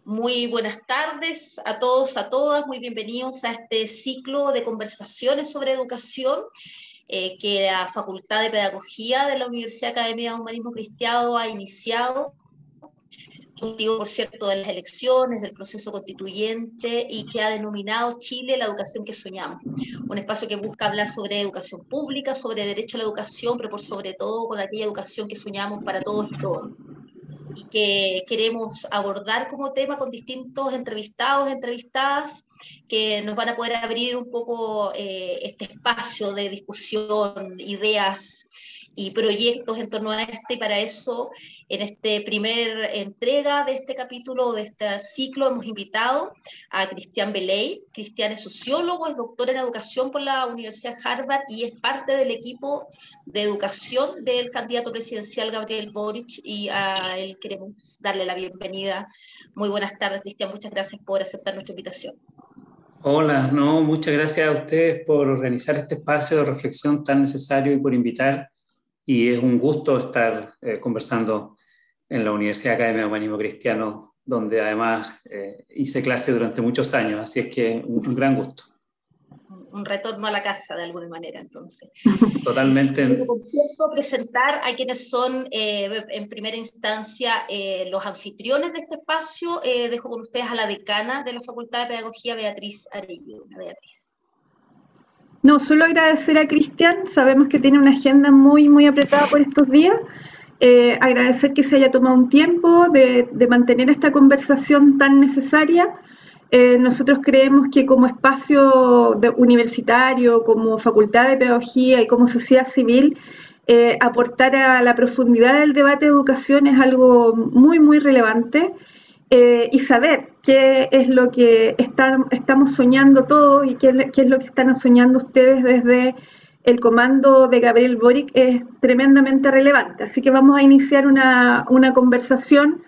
Muy buenas tardes a todos, a todas, muy bienvenidos a este ciclo de conversaciones sobre educación que la Facultad de Pedagogía de la Universidad Academia de Humanismo Cristiano ha iniciado, motivo, por cierto, de las elecciones, del proceso constituyente y que ha denominado Chile la educación que soñamos. Un espacio que busca hablar sobre educación pública, sobre derecho a la educación, pero por sobre todo con aquella educación que soñamos para todos y todas, y que queremos abordar como tema con distintos entrevistados, entrevistadas, que nos van a poder abrir un poco este espacio de discusión, ideas y proyectos en torno a este, y para eso, en esta primera entrega de este capítulo, de este ciclo, hemos invitado a Cristian Beley. Cristian es sociólogo, es doctor en educación por la Universidad Harvard y es parte del equipo de educación del candidato presidencial Gabriel Boric, y a él queremos darle la bienvenida. Muy buenas tardes, Cristian, muchas gracias por aceptar nuestra invitación. Hola, no, muchas gracias a ustedes por organizar este espacio de reflexión tan necesario y por invitar. Y es un gusto estar conversando en la Universidad Academia de Humanismo Cristiano, donde además hice clase durante muchos años, así es que un gran gusto. Un retorno a la casa de alguna manera, entonces. Totalmente. Quiero, por cierto, presentar a quienes son en primera instancia los anfitriones de este espacio. Dejo con ustedes a la decana de la Facultad de Pedagogía, Beatriz Arellano. Beatriz. No, solo agradecer a Cristian, sabemos que tiene una agenda muy apretada por estos días. Agradecer que se haya tomado un tiempo de mantener esta conversación tan necesaria. Nosotros creemos que como espacio universitario, como facultad de pedagogía y como sociedad civil, aportar a la profundidad del debate de educación es algo muy relevante. Y saber qué es lo que estamos soñando todos y qué es lo que están soñando ustedes desde el comando de Gabriel Boric es tremendamente relevante. Así que vamos a iniciar una conversación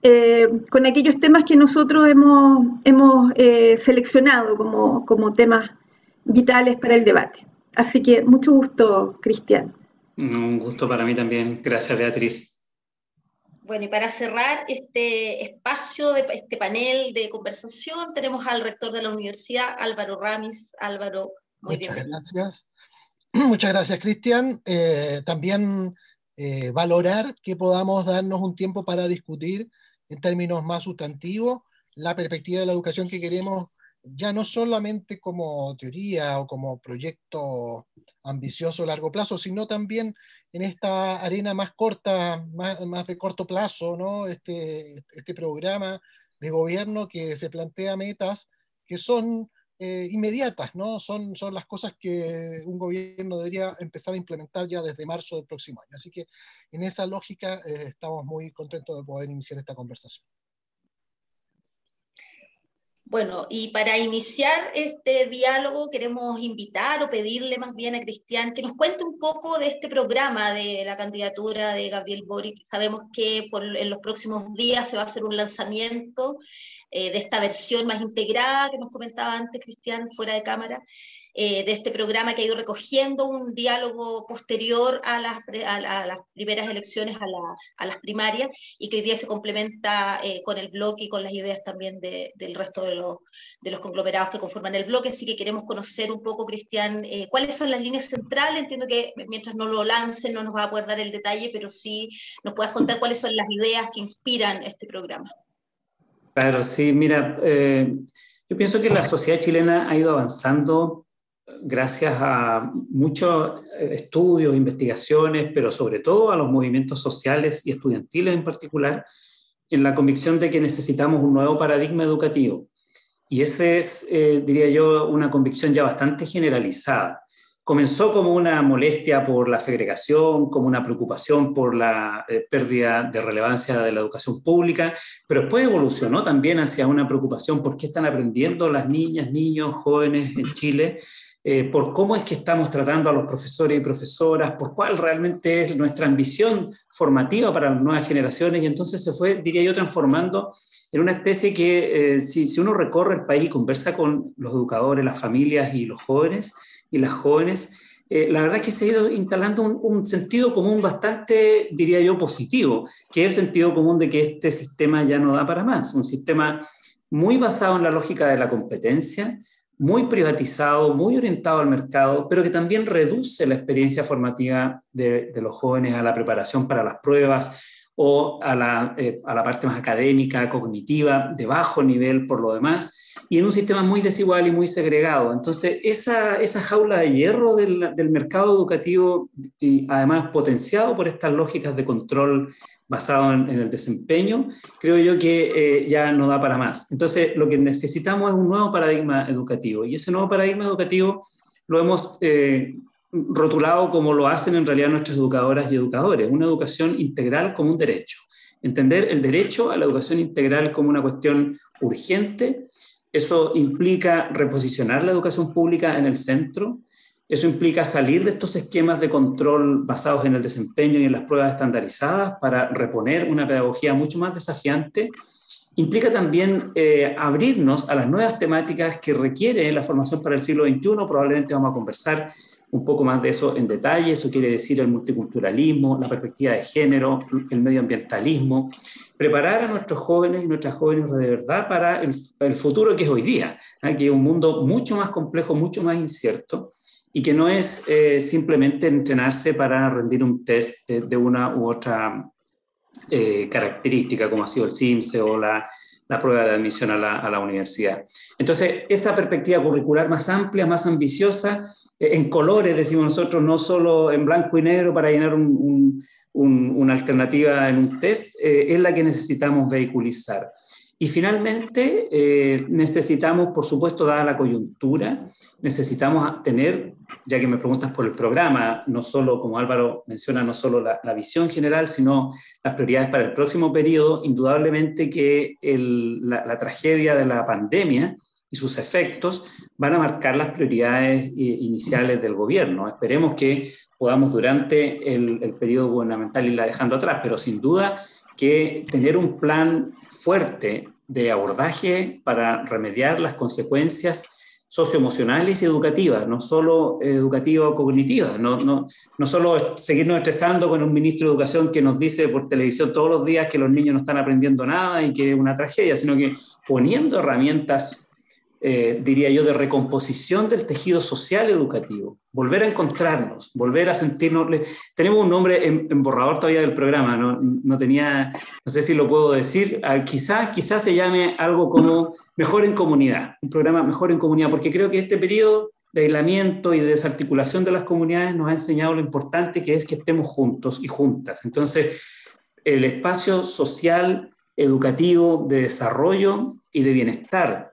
con aquellos temas que nosotros hemos seleccionado como temas vitales para el debate. Así que mucho gusto, Cristian. Un gusto para mí también. Gracias, Beatriz. Bueno, y para cerrar este espacio, este panel de conversación, tenemos al rector de la universidad, Álvaro Ramis. Álvaro, muy bienvenido. Muchas gracias. Muchas gracias, Cristian. También valorar que podamos darnos un tiempo para discutir en términos más sustantivos la perspectiva de la educación que queremos, ya no solamente como teoría o como proyecto ambicioso a largo plazo, sino también en esta arena más corta, más de corto plazo, ¿no? Este programa de gobierno que se plantea metas que son inmediatas, ¿no? Son las cosas que un gobierno debería empezar a implementar ya desde marzo del próximo año. Así que en esa lógica estamos muy contentos de poder iniciar esta conversación. Bueno, y para iniciar este diálogo queremos invitar o pedirle más bien a Cristian que nos cuente un poco de este programa de la candidatura de Gabriel Boric. Sabemos que en los próximos días se va a hacer un lanzamiento de esta versión más integrada que nos comentaba antes Cristian fuera de cámara, de este programa que ha ido recogiendo un diálogo posterior a las primeras elecciones, a las primarias, y que hoy día se complementa con el bloque y con las ideas también del resto de los conglomerados que conforman el bloque. Así que queremos conocer un poco, Cristian, cuáles son las líneas centrales. Entiendo que mientras no lo lancen no nos va a poder dar el detalle, pero sí nos puedas contar cuáles son las ideas que inspiran este programa. Claro, sí, mira, yo pienso que la sociedad chilena ha ido avanzando gracias a muchos estudios, investigaciones, pero sobre todo a los movimientos sociales y estudiantiles en particular, en la convicción de que necesitamos un nuevo paradigma educativo. Y ese es, diría yo, una convicción ya bastante generalizada. Comenzó como una molestia por la segregación, como una preocupación por la pérdida de relevancia de la educación pública, pero después evolucionó también hacia una preocupación por qué están aprendiendo las niñas, niños, jóvenes en Chile, por cómo es que estamos tratando a los profesores y profesoras, por cuál realmente es nuestra ambición formativa para las nuevas generaciones, y entonces se fue, diría yo, transformando en una especie que, si uno recorre el país y conversa con los educadores, las familias y los jóvenes y las jóvenes, la verdad es que se ha ido instalando un sentido común bastante, diría yo, positivo, que es el sentido común de que este sistema ya no da para más. Un sistema muy basado en la lógica de la competencia, muy privatizado, muy orientado al mercado, pero que también reduce la experiencia formativa de los jóvenes a la preparación para las pruebas o a la parte más académica, cognitiva, de bajo nivel por lo demás, y en un sistema muy desigual y muy segregado. Entonces, esa jaula de hierro del mercado educativo, y además potenciado por estas lógicas de control basado en el desempeño, creo yo que ya no da para más. Entonces, lo que necesitamos es un nuevo paradigma educativo, y ese nuevo paradigma educativo lo hemos rotulado como lo hacen en realidad nuestras educadoras y educadores, una educación integral como un derecho. Entender el derecho a la educación integral como una cuestión urgente. Eso implica reposicionar la educación pública en el centro. Eso implica salir de estos esquemas de control basados en el desempeño y en las pruebas estandarizadas para reponer una pedagogía mucho más desafiante. Implica también abrirnos a las nuevas temáticas que requiere la formación para el siglo XXI. Probablemente vamos a conversar un poco más de eso en detalle. Eso quiere decir el multiculturalismo, la perspectiva de género, el medioambientalismo. Preparar a nuestros jóvenes y nuestras jóvenes de verdad para el futuro que es hoy día, que es un mundo mucho más complejo, mucho más incierto, y que no es simplemente entrenarse para rendir un test de una u otra característica, como ha sido el CIMSE o la prueba de admisión a la universidad. Entonces, esa perspectiva curricular más amplia, más ambiciosa, en colores, decimos nosotros, no solo en blanco y negro para llenar una alternativa en un test, es la que necesitamos vehiculizar. Y finalmente, necesitamos, por supuesto, dada la coyuntura, necesitamos tener, ya que me preguntas por el programa, no solo, como Álvaro menciona, no solo la visión general, sino las prioridades para el próximo periodo. Indudablemente que la tragedia de la pandemia y sus efectos van a marcar las prioridades iniciales del gobierno. Esperemos que podamos durante el periodo gubernamental irla dejando atrás, pero sin duda que tener un plan fuerte de abordaje para remediar las consecuencias socioemocionales y educativas, no solo educativas o cognitivas, no solo seguirnos estresando con un ministro de Educación que nos dice por televisión todos los días que los niños no están aprendiendo nada y que es una tragedia, sino que poniendo herramientas, diría yo, de recomposición del tejido social educativo, volver a encontrarnos, volver a sentirnos. Tenemos un nombre en borrador todavía del programa, no sé si lo puedo decir, quizás se llame algo como Mejor en Comunidad, un programa Mejor en Comunidad, porque creo que este periodo de aislamiento y de desarticulación de las comunidades nos ha enseñado lo importante que es que estemos juntos y juntas. Entonces, el espacio social, educativo, de desarrollo y de bienestar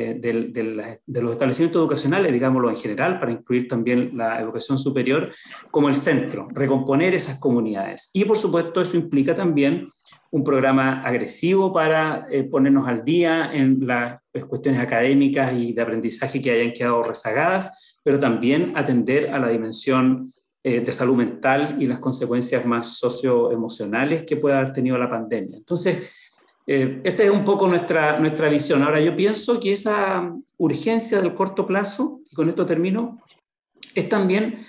de los establecimientos educacionales, digámoslo en general, para incluir también la educación superior, como el centro, recomponer esas comunidades. Y por supuesto eso implica también un programa agresivo para ponernos al día en las cuestiones académicas y de aprendizaje que hayan quedado rezagadas, pero también atender a la dimensión de salud mental y las consecuencias más socioemocionales que pueda haber tenido la pandemia. Entonces, esa es un poco nuestra visión. Ahora, yo pienso que esa urgencia del corto plazo, y con esto termino, es también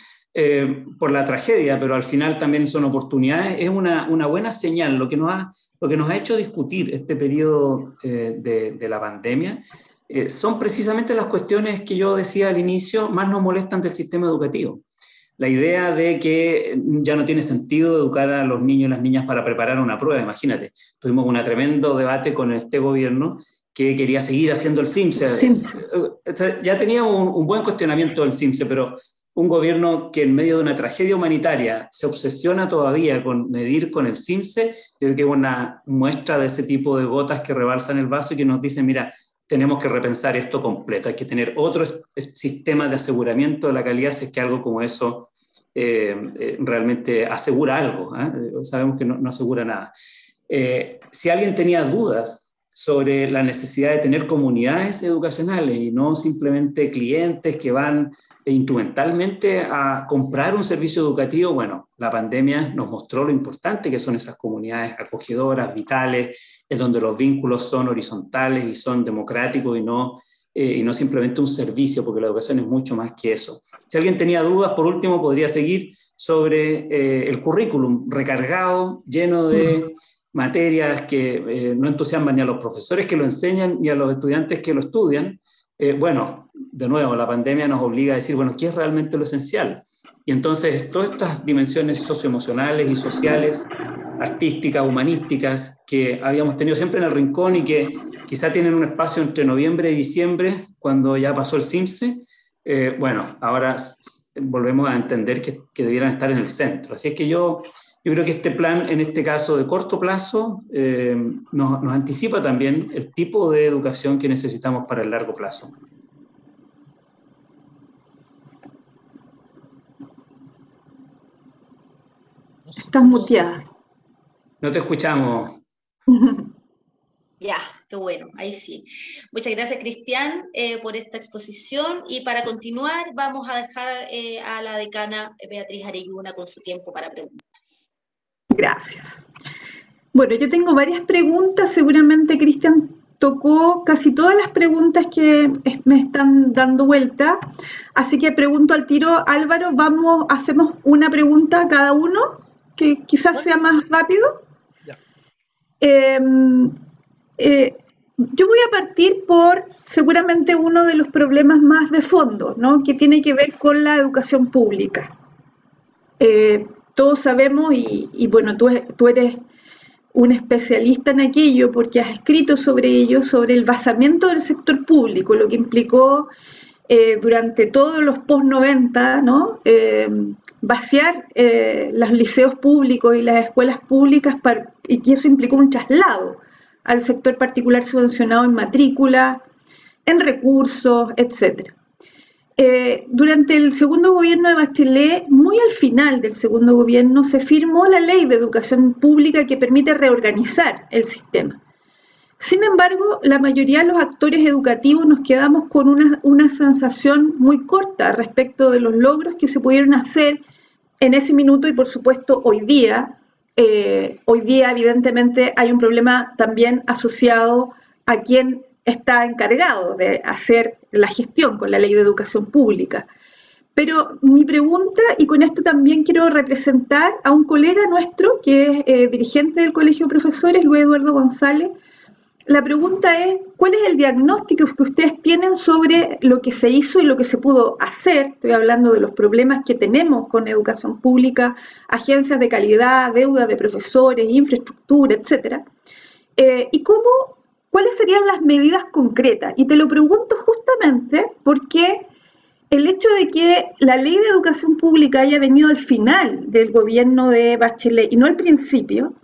por la tragedia, pero al final también son oportunidades, es una buena señal. Lo que nos ha hecho discutir este periodo de la pandemia son precisamente las cuestiones que yo decía al inicio, más nos molestan del sistema educativo. La idea de que ya no tiene sentido educar a los niños y las niñas para preparar una prueba. Imagínate, tuvimos un tremendo debate con este gobierno que quería seguir haciendo el CIMSE. Ya teníamos un buen cuestionamiento del CIMSE, pero un gobierno que en medio de una tragedia humanitaria se obsesiona todavía con medir con el CIMSE, creo que es una muestra de ese tipo de gotas que rebalsan el vaso y que nos dicen, mira, tenemos que repensar esto completo, hay que tener otro sistema de aseguramiento de la calidad si es que algo como eso realmente asegura algo, sabemos que no asegura nada. Si alguien tenía dudas sobre la necesidad de tener comunidades educacionales y no simplemente clientes que van instrumentalmente a comprar un servicio educativo, bueno, la pandemia nos mostró lo importante que son esas comunidades acogedoras, vitales, en donde los vínculos son horizontales y son democráticos y no y no simplemente un servicio, porque la educación es mucho más que eso. Si alguien tenía dudas, por último, podría seguir sobre el currículum recargado, lleno de materias que no entusiasman ni a los profesores que lo enseñan ni a los estudiantes que lo estudian. Bueno, de nuevo, la pandemia nos obliga a decir, bueno, ¿qué es realmente lo esencial? Y entonces todas estas dimensiones socioemocionales y sociales, artísticas, humanísticas, que habíamos tenido siempre en el rincón y que quizá tienen un espacio entre noviembre y diciembre, cuando ya pasó el CIMSE, bueno, ahora volvemos a entender que debieran estar en el centro. Así es que yo creo que este plan, en este caso de corto plazo, nos anticipa también el tipo de educación que necesitamos para el largo plazo. Estás muteada. No te escuchamos. Ya, qué bueno, ahí sí. Muchas gracias, Cristian, por esta exposición. Y para continuar, vamos a dejar a la decana Beatriz Arelluna con su tiempo para preguntas. Gracias. Bueno, yo tengo varias preguntas. Seguramente Cristian tocó casi todas las preguntas que me están dando vuelta. Así que pregunto al tiro, Álvaro, hacemos una pregunta a cada uno, que quizás sea más rápido. Ya. Yo voy a partir por seguramente uno de los problemas más de fondo, ¿no? Que tiene que ver con la educación pública. Todos sabemos, y bueno, tú eres un especialista en aquello porque has escrito sobre ello, sobre el basamiento del sector público, lo que implicó durante todos los post-90, ¿no? Vaciar los liceos públicos y las escuelas públicas, y que eso implicó un traslado al sector particular subvencionado en matrícula, en recursos, etc. Durante el segundo gobierno de Bachelet, muy al final del segundo gobierno, se firmó la Ley de Educación Pública que permite reorganizar el sistema. Sin embargo, la mayoría de los actores educativos nos quedamos con una sensación muy corta respecto de los logros que se pudieron hacer en ese minuto y, por supuesto, hoy día. Hoy día, evidentemente, hay un problema también asociado a quien está encargado de hacer la gestión con la Ley de Educación Pública. Pero mi pregunta, y con esto también quiero representar a un colega nuestro que es dirigente del Colegio de Profesores, Luis Eduardo González. La pregunta es, ¿cuál es el diagnóstico que ustedes tienen sobre lo que se hizo y lo que se pudo hacer? Estoy hablando de los problemas que tenemos con educación pública, agencias de calidad, deuda de profesores, infraestructura, etcétera. Y ¿cuáles serían las medidas concretas? Y te lo pregunto justamente porque el hecho de que la Ley de Educación Pública haya venido al final del gobierno de Bachelet y no al principio,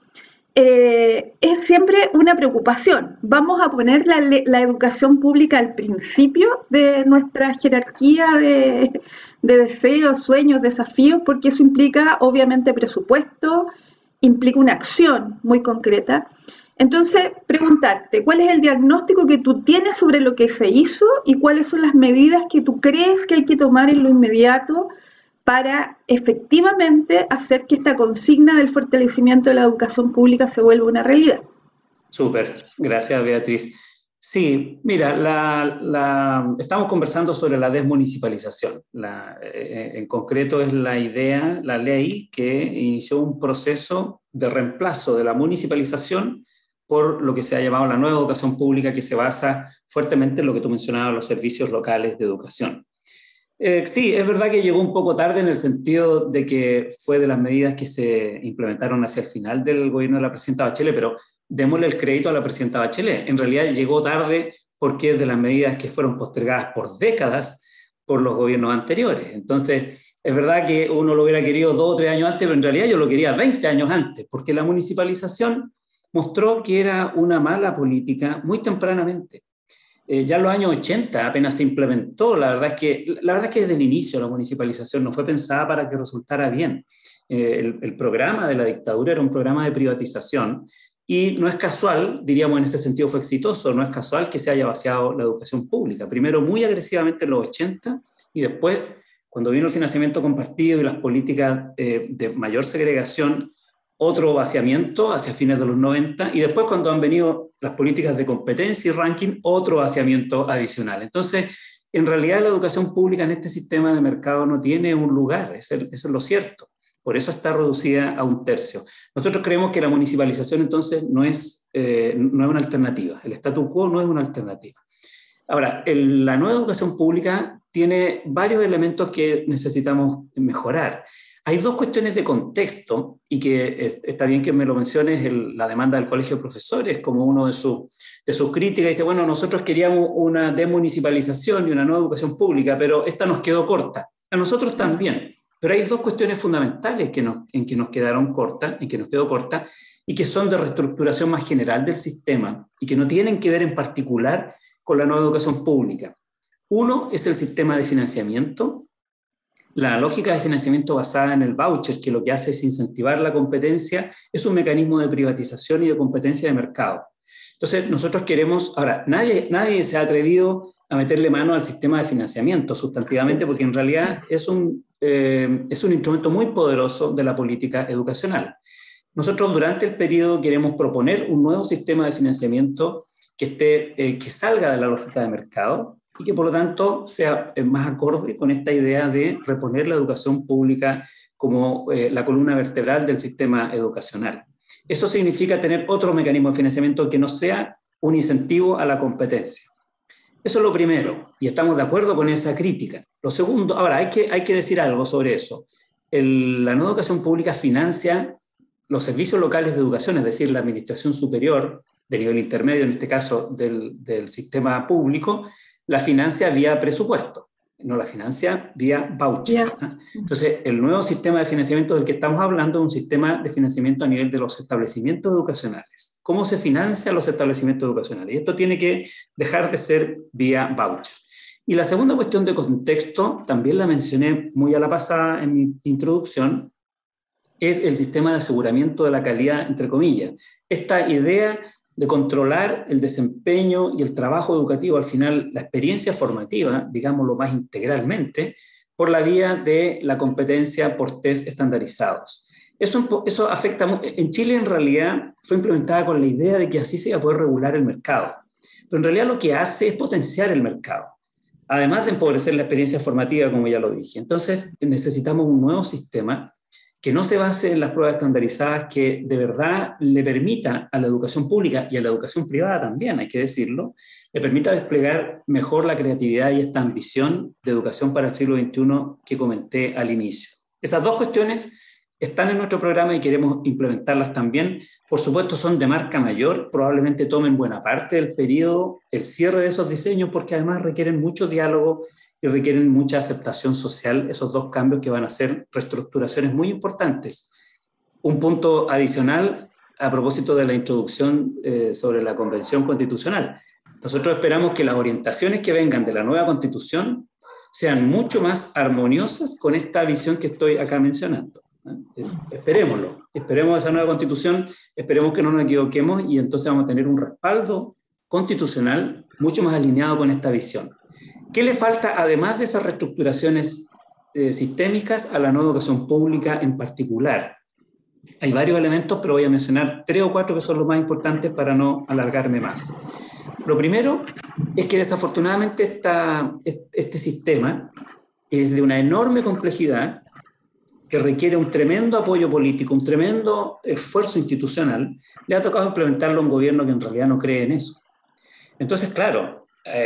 es siempre una preocupación. Vamos a poner la educación pública al principio de nuestra jerarquía de deseos, sueños, desafíos, porque eso implica obviamente presupuesto, implica una acción muy concreta. Entonces, preguntarte, ¿cuál es el diagnóstico que tú tienes sobre lo que se hizo y cuáles son las medidas que tú crees que hay que tomar en lo inmediato para efectivamente hacer que esta consigna del fortalecimiento de la educación pública se vuelva una realidad? Súper, gracias Beatriz. Sí, mira, estamos conversando sobre la desmunicipalización. En concreto es la idea, la ley que inició un proceso de reemplazo de la municipalización por lo que se ha llamado la nueva educación pública, que se basa fuertemente en lo que tú mencionabas, los servicios locales de educación. Sí, es verdad que llegó un poco tarde en el sentido de que fue de las medidas que se implementaron hacia el final del gobierno de la presidenta Bachelet, pero démosle el crédito a la presidenta Bachelet. En realidad llegó tarde porque es de las medidas que fueron postergadas por décadas por los gobiernos anteriores. Entonces, es verdad que uno lo hubiera querido 2 o 3 años antes, pero en realidad yo lo quería 20 años antes, porque la municipalización mostró que era una mala política muy tempranamente. Ya en los años 80 apenas se implementó, la verdad es que desde el inicio la municipalización no fue pensada para que resultara bien. El programa de la dictadura era un programa de privatización y no es casual, diríamos en ese sentido fue exitoso, no es casual que se haya vaciado la educación pública, primero muy agresivamente en los 80 y después cuando vino el financiamiento compartido y las políticas de mayor segregación otro vaciamiento hacia fines de los 90, y después cuando han venido las políticas de competencia y ranking, otro vaciamiento adicional. Entonces, en realidad la educación pública en este sistema de mercado no tiene un lugar, eso es lo cierto. Por eso está reducida a 1/3. Nosotros creemos que la municipalización entonces no es una alternativa, el statu quo no es una alternativa. Ahora, la nueva educación pública tiene varios elementos que necesitamos mejorar. Hay dos cuestiones de contexto, y que está bien que me lo menciones, la demanda del Colegio de Profesores como uno de sus críticas. Dice, bueno, nosotros queríamos una demunicipalización y una nueva educación pública, pero esta nos quedó corta. A nosotros también. Pero hay dos cuestiones fundamentales en que nos quedó corta, y que son de reestructuración más general del sistema, y que no tienen que ver en particular con la nueva educación pública. Uno es el sistema de financiamiento. La lógica de financiamiento basada en el voucher, que lo que hace es incentivar la competencia, es un mecanismo de privatización y de competencia de mercado. Entonces, nosotros queremos... Ahora, nadie se ha atrevido a meterle mano al sistema de financiamiento sustantivamente, porque en realidad es un instrumento muy poderoso de la política educacional. Nosotros durante el periodo queremos proponer un nuevo sistema de financiamiento que salga de la lógica de mercado, y que por lo tanto sea más acorde con esta idea de reponer la educación pública como la columna vertebral del sistema educacional. Eso significa tener otro mecanismo de financiamiento que no sea un incentivo a la competencia. Eso es lo primero, y estamos de acuerdo con esa crítica. Lo segundo, ahora hay que decir algo sobre eso. La nueva educación pública financia los servicios locales de educación, es decir, la administración superior, de nivel intermedio, en este caso del sistema público, la financia vía presupuesto, no la financia vía voucher. ¿Ah? Entonces, el nuevo sistema de financiamiento del que estamos hablando es un sistema de financiamiento a nivel de los establecimientos educacionales. ¿Cómo se financian los establecimientos educacionales? Y esto tiene que dejar de ser vía voucher. Y la segunda cuestión de contexto, también la mencioné muy a la pasada en mi introducción, es el sistema de aseguramiento de la calidad, entre comillas. Esta idea de controlar el desempeño y el trabajo educativo, al final la experiencia formativa, digámoslo más integralmente, por la vía de la competencia por test estandarizados. Eso afecta, en Chile en realidad fue implementada con la idea de que así se iba a poder regular el mercado, pero en realidad lo que hace es potenciar el mercado, además de empobrecer la experiencia formativa, como ya lo dije. Entonces necesitamos un nuevo sistema que no se base en las pruebas estandarizadas, que de verdad le permita a la educación pública y a la educación privada también, hay que decirlo, le permita desplegar mejor la creatividad y esta ambición de educación para el siglo XXI que comenté al inicio. Esas dos cuestiones están en nuestro programa y queremos implementarlas también. Por supuesto, son de marca mayor, probablemente tomen buena parte del periodo, el cierre de esos diseños, porque además requieren mucho diálogo y requieren mucha aceptación social, esos dos cambios que van a ser reestructuraciones muy importantes. Un punto adicional a propósito de la introducción sobre la Convención Constitucional. Nosotros esperamos que las orientaciones que vengan de la nueva Constitución sean mucho más armoniosas con esta visión que estoy acá mencionando. Esperémoslo, esperemos esa nueva Constitución, esperemos que no nos equivoquemos, y entonces vamos a tener un respaldo constitucional mucho más alineado con esta visión. ¿Qué le falta, además de esas reestructuraciones sistémicas, a la nueva educación pública en particular? Hay varios elementos, pero voy a mencionar 3 o 4 que son los más importantes para no alargarme más. Lo primero es que desafortunadamente este sistema es de una enorme complejidad, que requiere un tremendo apoyo político, un tremendo esfuerzo institucional. Le ha tocado implementarlo a un gobierno que en realidad no cree en eso. Entonces, claro,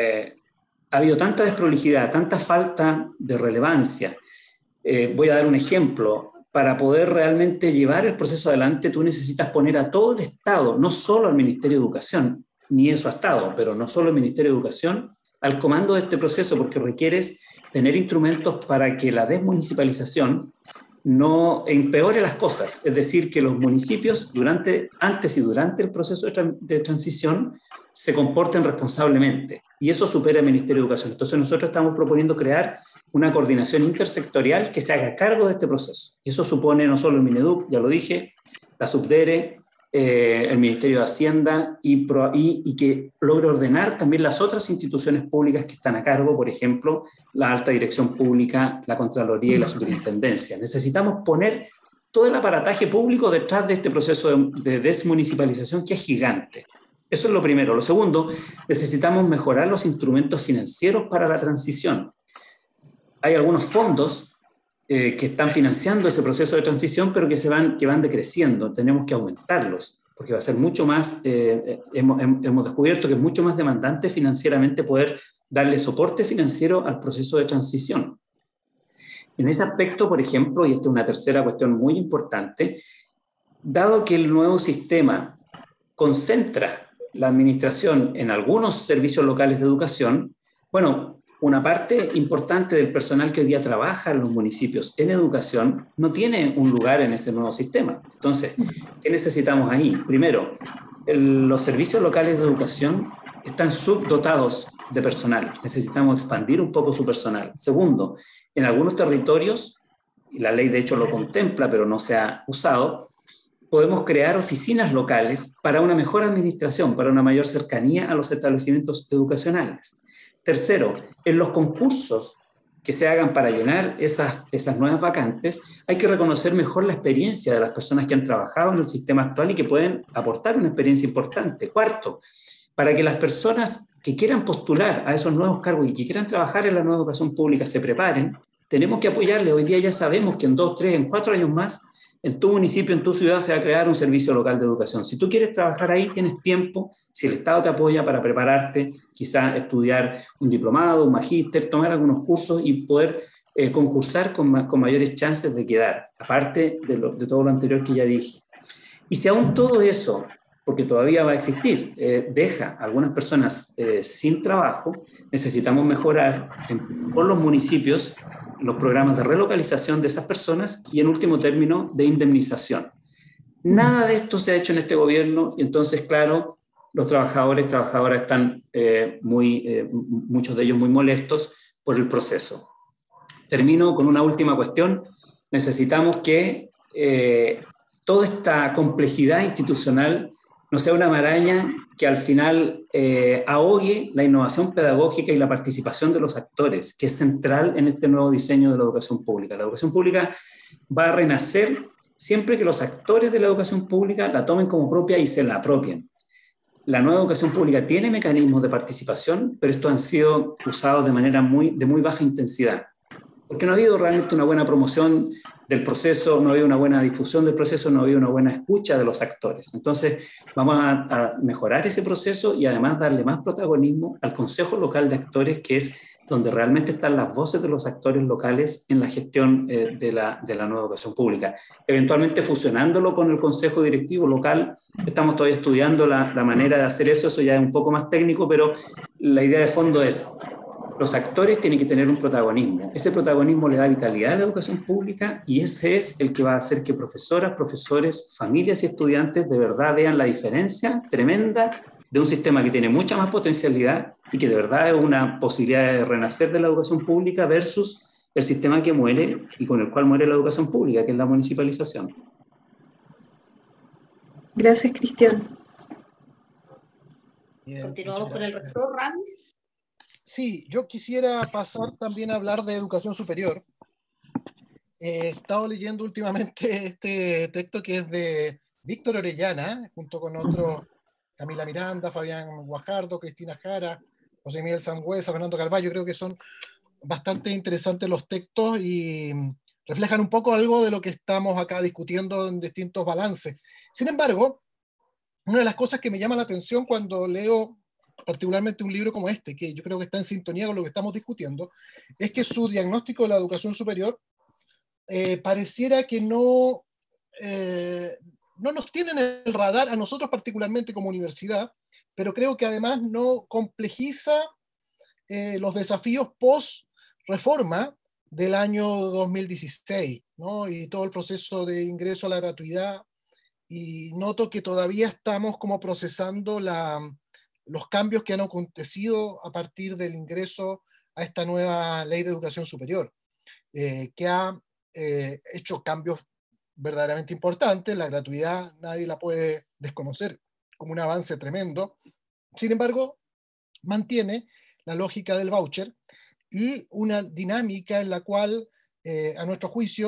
ha habido tanta desprolijidad, tanta falta de relevancia. Voy a dar un ejemplo. Para poder realmente llevar el proceso adelante, tú necesitas poner a todo el Estado, no solo al Ministerio de Educación, ni eso ha estado, pero no solo el Ministerio de Educación, al comando de este proceso, porque requieres tener instrumentos para que la desmunicipalización no empeore las cosas. Es decir, que los municipios antes y durante el proceso de transición se comporten responsablemente, y eso supera el Ministerio de Educación. Entonces nosotros estamos proponiendo crear una coordinación intersectorial que se haga cargo de este proceso, y eso supone no solo el Mineduc, ya lo dije, la Subdere, el Ministerio de Hacienda, y que logre ordenar también las otras instituciones públicas que están a cargo, por ejemplo, la Alta Dirección Pública, la Contraloría y la Superintendencia. Necesitamos poner todo el aparataje público detrás de este proceso de desmunicipalización que es gigante. Eso es lo primero. Lo segundo, necesitamos mejorar los instrumentos financieros para la transición. Hay algunos fondos que están financiando ese proceso de transición, pero que van decreciendo. Tenemos que aumentarlos, porque va a ser mucho más, hemos descubierto que es mucho más demandante financieramente poder darle soporte financiero al proceso de transición. En ese aspecto, por ejemplo, y esta es una tercera cuestión muy importante, dado que el nuevo sistema concentra la administración en algunos servicios locales de educación, bueno, una parte importante del personal que hoy día trabaja en los municipios en educación no tiene un lugar en ese nuevo sistema. Entonces, ¿qué necesitamos ahí? Primero, los servicios locales de educación están subdotados de personal. Necesitamos expandir un poco su personal. Segundo, en algunos territorios, y la ley de hecho lo contempla, pero no se ha usado, podemos crear oficinas locales para una mejor administración, para una mayor cercanía a los establecimientos educacionales. Tercero, en los concursos que se hagan para llenar esas nuevas vacantes, hay que reconocer mejor la experiencia de las personas que han trabajado en el sistema actual y que pueden aportar una experiencia importante. Cuarto, para que las personas que quieran postular a esos nuevos cargos y que quieran trabajar en la nueva educación pública se preparen, tenemos que apoyarles. Hoy día ya sabemos que en 2, 3, en 4 años más, en tu municipio, en tu ciudad, se va a crear un servicio local de educación. Si tú quieres trabajar ahí, tienes tiempo, si el Estado te apoya para prepararte, quizás estudiar un diplomado, un magíster, tomar algunos cursos y poder concursar con mayores chances de quedar, aparte de todo lo anterior que ya dije. Y si aún todo eso, porque todavía va a existir, deja a algunas personas sin trabajo, necesitamos mejorar por los municipios los programas de relocalización de esas personas y, en último término, de indemnización. Nada de esto se ha hecho en este gobierno y entonces, claro, los trabajadoras están muchos de ellos muy molestos por el proceso. Termino con una última cuestión. Necesitamos que toda esta complejidad institucional no sea una maraña que al final ahogue la innovación pedagógica y la participación de los actores, que es central en este nuevo diseño de la educación pública. La educación pública va a renacer siempre que los actores de la educación pública la tomen como propia y se la apropien. La nueva educación pública tiene mecanismos de participación, pero estos han sido usados de manera de muy baja intensidad, porque no ha habido realmente una buena promoción del proceso, no ha habido una buena difusión del proceso, no ha habido una buena escucha de los actores. Entonces, vamos a mejorar ese proceso y además darle más protagonismo al Consejo Local de Actores, que es donde realmente están las voces de los actores locales en la gestión de la nueva educación pública. Eventualmente fusionándolo con el Consejo Directivo Local, estamos todavía estudiando la manera de hacer eso ya es un poco más técnico, pero la idea de fondo es: los actores tienen que tener un protagonismo. Ese protagonismo le da vitalidad a la educación pública y ese es el que va a hacer que profesoras, profesores, familias y estudiantes de verdad vean la diferencia tremenda de un sistema que tiene mucha más potencialidad y que de verdad es una posibilidad de renacer de la educación pública versus el sistema que muere y con el cual muere la educación pública, que es la municipalización. Gracias, Cristian. Continuamos con el rector Ramis. Sí, yo quisiera pasar también a hablar de educación superior. He estado leyendo últimamente este texto que es de Víctor Orellana, junto con otros, Camila Miranda, Fabián Guajardo, Cristina Jara, José Miguel Sangüesa, Fernando Carballo. Creo que son bastante interesantes los textos y reflejan un poco algo de lo que estamos acá discutiendo en distintos balances. Sin embargo, una de las cosas que me llama la atención cuando leo particularmente un libro como este, que yo creo que está en sintonía con lo que estamos discutiendo, es que su diagnóstico de la educación superior pareciera que no nos tiene en el radar a nosotros particularmente como universidad, pero creo que además no complejiza los desafíos post-reforma del año 2016, ¿no? Y todo el proceso de ingreso a la gratuidad, y noto que todavía estamos como procesando los cambios que han acontecido a partir del ingreso a esta nueva ley de educación superior, que ha hecho cambios verdaderamente importantes. La gratuidad nadie la puede desconocer como un avance tremendo. Sin embargo, mantiene la lógica del voucher y una dinámica en la cual, a nuestro juicio,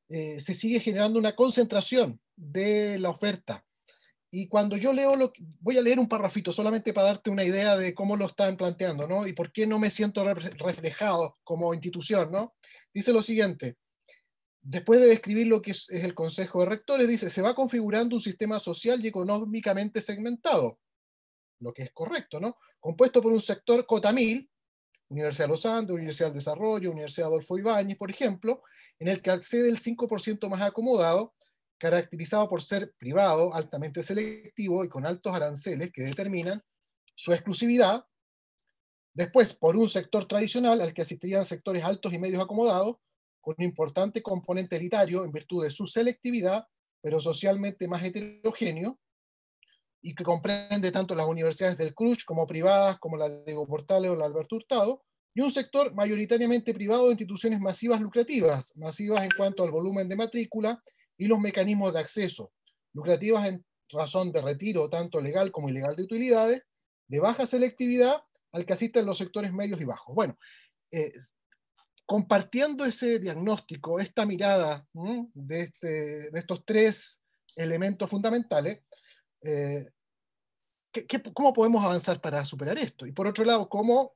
se sigue generando una concentración de la oferta. Y cuando yo leo voy a leer un parrafito solamente para darte una idea de cómo lo están planteando, ¿no? Y por qué no me siento reflejado como institución, ¿no? Dice lo siguiente: después de describir lo que es el Consejo de Rectores, dice, se va configurando un sistema social y económicamente segmentado, lo que es correcto, ¿no? Compuesto por un sector cota 1000, Universidad de los Andes, Universidad del Desarrollo, Universidad Adolfo Ibáñez, por ejemplo, en el que accede el 5% más acomodado, caracterizado por ser privado, altamente selectivo y con altos aranceles que determinan su exclusividad. Después, por un sector tradicional al que asistirían sectores altos y medios acomodados, con un importante componente elitario en virtud de su selectividad, pero socialmente más heterogéneo, y que comprende tanto las universidades del CRUSH como privadas, como la de Diego Portales o la Alberto Hurtado, y un sector mayoritariamente privado de instituciones masivas lucrativas, masivas en cuanto al volumen de matrícula y los mecanismos de acceso, lucrativas en razón de retiro tanto legal como ilegal de utilidades, de baja selectividad al que asisten los sectores medios y bajos. Bueno, compartiendo ese diagnóstico, esta mirada de estos tres elementos fundamentales, ¿cómo podemos avanzar para superar esto? Y por otro lado, ¿cómo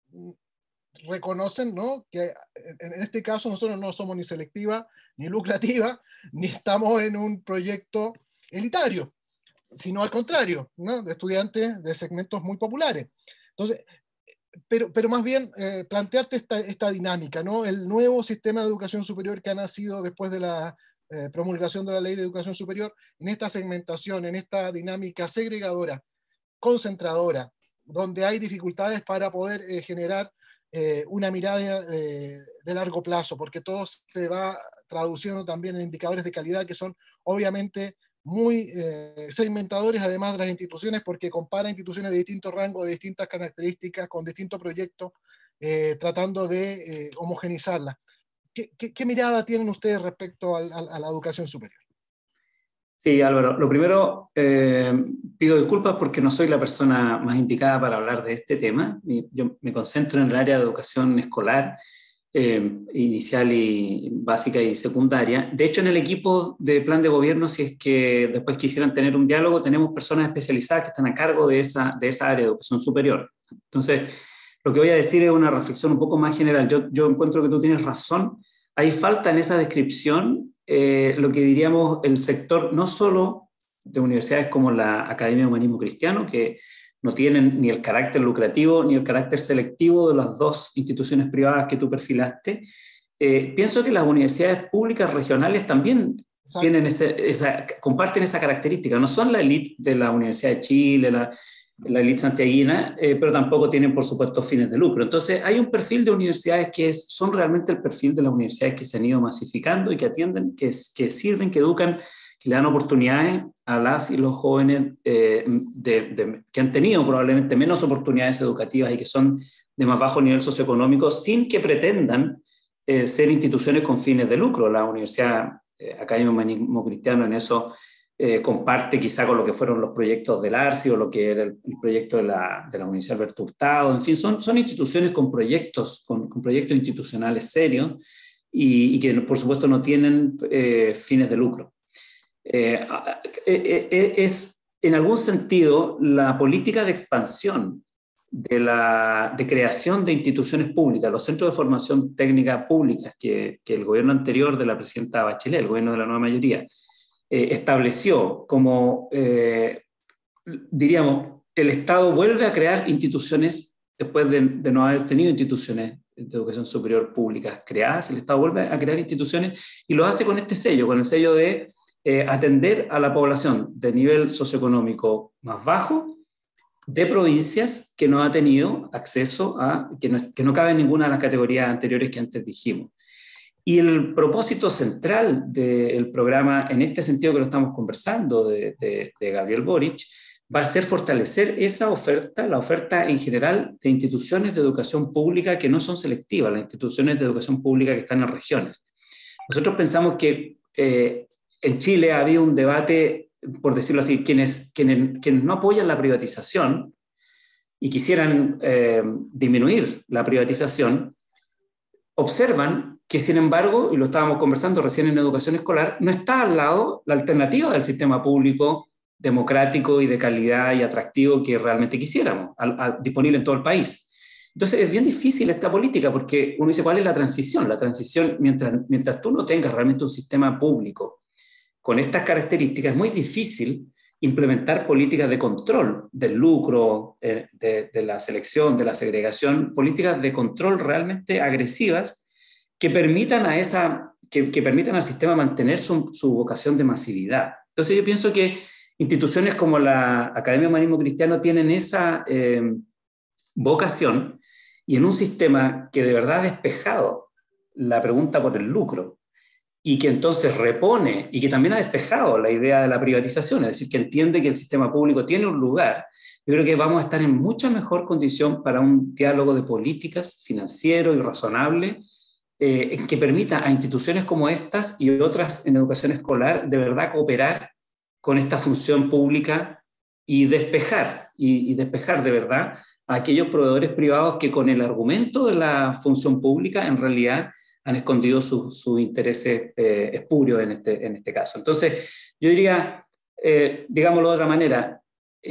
reconocen, ¿no?, que en este caso nosotros no somos ni selectiva, ni lucrativa, ni estamos en un proyecto elitario, sino al contrario, ¿no?, de estudiantes de segmentos muy populares? Entonces, pero más bien plantearte esta dinámica, ¿no? El nuevo sistema de educación superior que ha nacido después de la promulgación de la Ley de Educación Superior, en esta segmentación, en esta dinámica segregadora, concentradora, donde hay dificultades para poder generar una mirada de largo plazo, porque todo se va traduciendo también en indicadores de calidad que son obviamente muy segmentadores, además de las instituciones, porque compara instituciones de distintos rangos, de distintas características, con distintos proyectos, tratando de homogeneizarlas. ¿Qué mirada tienen ustedes respecto a la educación superior? Sí, Álvaro, lo primero, pido disculpas porque no soy la persona más indicada para hablar de este tema. Yo me concentro en el área de educación escolar, inicial y básica y secundaria. De hecho, en el equipo de plan de gobierno, si es que después quisieran tener un diálogo, tenemos personas especializadas que están a cargo de esa área de educación superior. Entonces, lo que voy a decir es una reflexión un poco más general. Yo encuentro que tú tienes razón. Hay falta en esa descripción lo que diríamos el sector, no solo de universidades como la Academia de Humanismo Cristiano, que no tienen ni el carácter lucrativo ni el carácter selectivo de las dos instituciones privadas que tú perfilaste. Pienso que las universidades públicas regionales también tienen comparten esa característica. No son la élite de la Universidad de Chile, la élite santiaguina, pero tampoco tienen, por supuesto, fines de lucro. Entonces, hay un perfil de universidades que son realmente el perfil de las universidades que se han ido masificando y que atienden, que sirven, que educan, que le dan oportunidades a las y los jóvenes que han tenido probablemente menos oportunidades educativas y que son de más bajo nivel socioeconómico, sin que pretendan ser instituciones con fines de lucro. La Universidad Academia de Humanismo Cristiano en eso comparte quizá con lo que fueron los proyectos del ARCI o lo que era el proyecto de la Universidad Alberto Hurtado. En fin, son instituciones con proyectos institucionales serios y que por supuesto no tienen fines de lucro. Es en algún sentido la política de expansión de creación de instituciones públicas, los centros de formación técnica públicas que el gobierno anterior de la presidenta Bachelet, el gobierno de la nueva mayoría, estableció como, diríamos, el Estado vuelve a crear instituciones después de no haber tenido instituciones de educación superior públicas creadas. El Estado vuelve a crear instituciones y lo hace con este sello, con el sello de atender a la población de nivel socioeconómico más bajo, de provincias que no ha tenido acceso que no cabe en ninguna de las categorías anteriores que antes dijimos. Y el propósito central del programa, en este sentido que lo estamos conversando, de Gabriel Boric, va a ser fortalecer esa oferta, la oferta en general de instituciones de educación pública que no son selectivas, las instituciones de educación pública que están en regiones. Nosotros pensamos que en Chile ha habido un debate, por decirlo así, quienes no apoyan la privatización y quisieran disminuir la privatización, observan que sin embargo, y lo estábamos conversando recién en educación escolar, no está al lado la alternativa del sistema público democrático y de calidad y atractivo que realmente quisiéramos, disponible en todo el país. Entonces es bien difícil esta política porque uno dice, ¿cuál es la transición? La transición, mientras tú no tengas realmente un sistema público con estas características, es muy difícil implementar políticas de control del lucro, de la selección, de la segregación, políticas de control realmente agresivas que permitan, que permitan al sistema mantener su vocación de masividad. Entonces yo pienso que instituciones como la Academia de Humanismo Cristiano tienen esa vocación, y en un sistema que de verdad ha despejado la pregunta por el lucro, y que entonces repone, y que también ha despejado la idea de la privatización, es decir, que entiende que el sistema público tiene un lugar, yo creo que vamos a estar en mucha mejor condición para un diálogo de políticas financiero y razonable, que permita a instituciones como estas y otras en educación escolar de verdad cooperar con esta función pública y despejar de verdad a aquellos proveedores privados que con el argumento de la función pública en realidad han escondido sus intereses espurios en este caso. Entonces, yo diría, digámoslo de otra manera,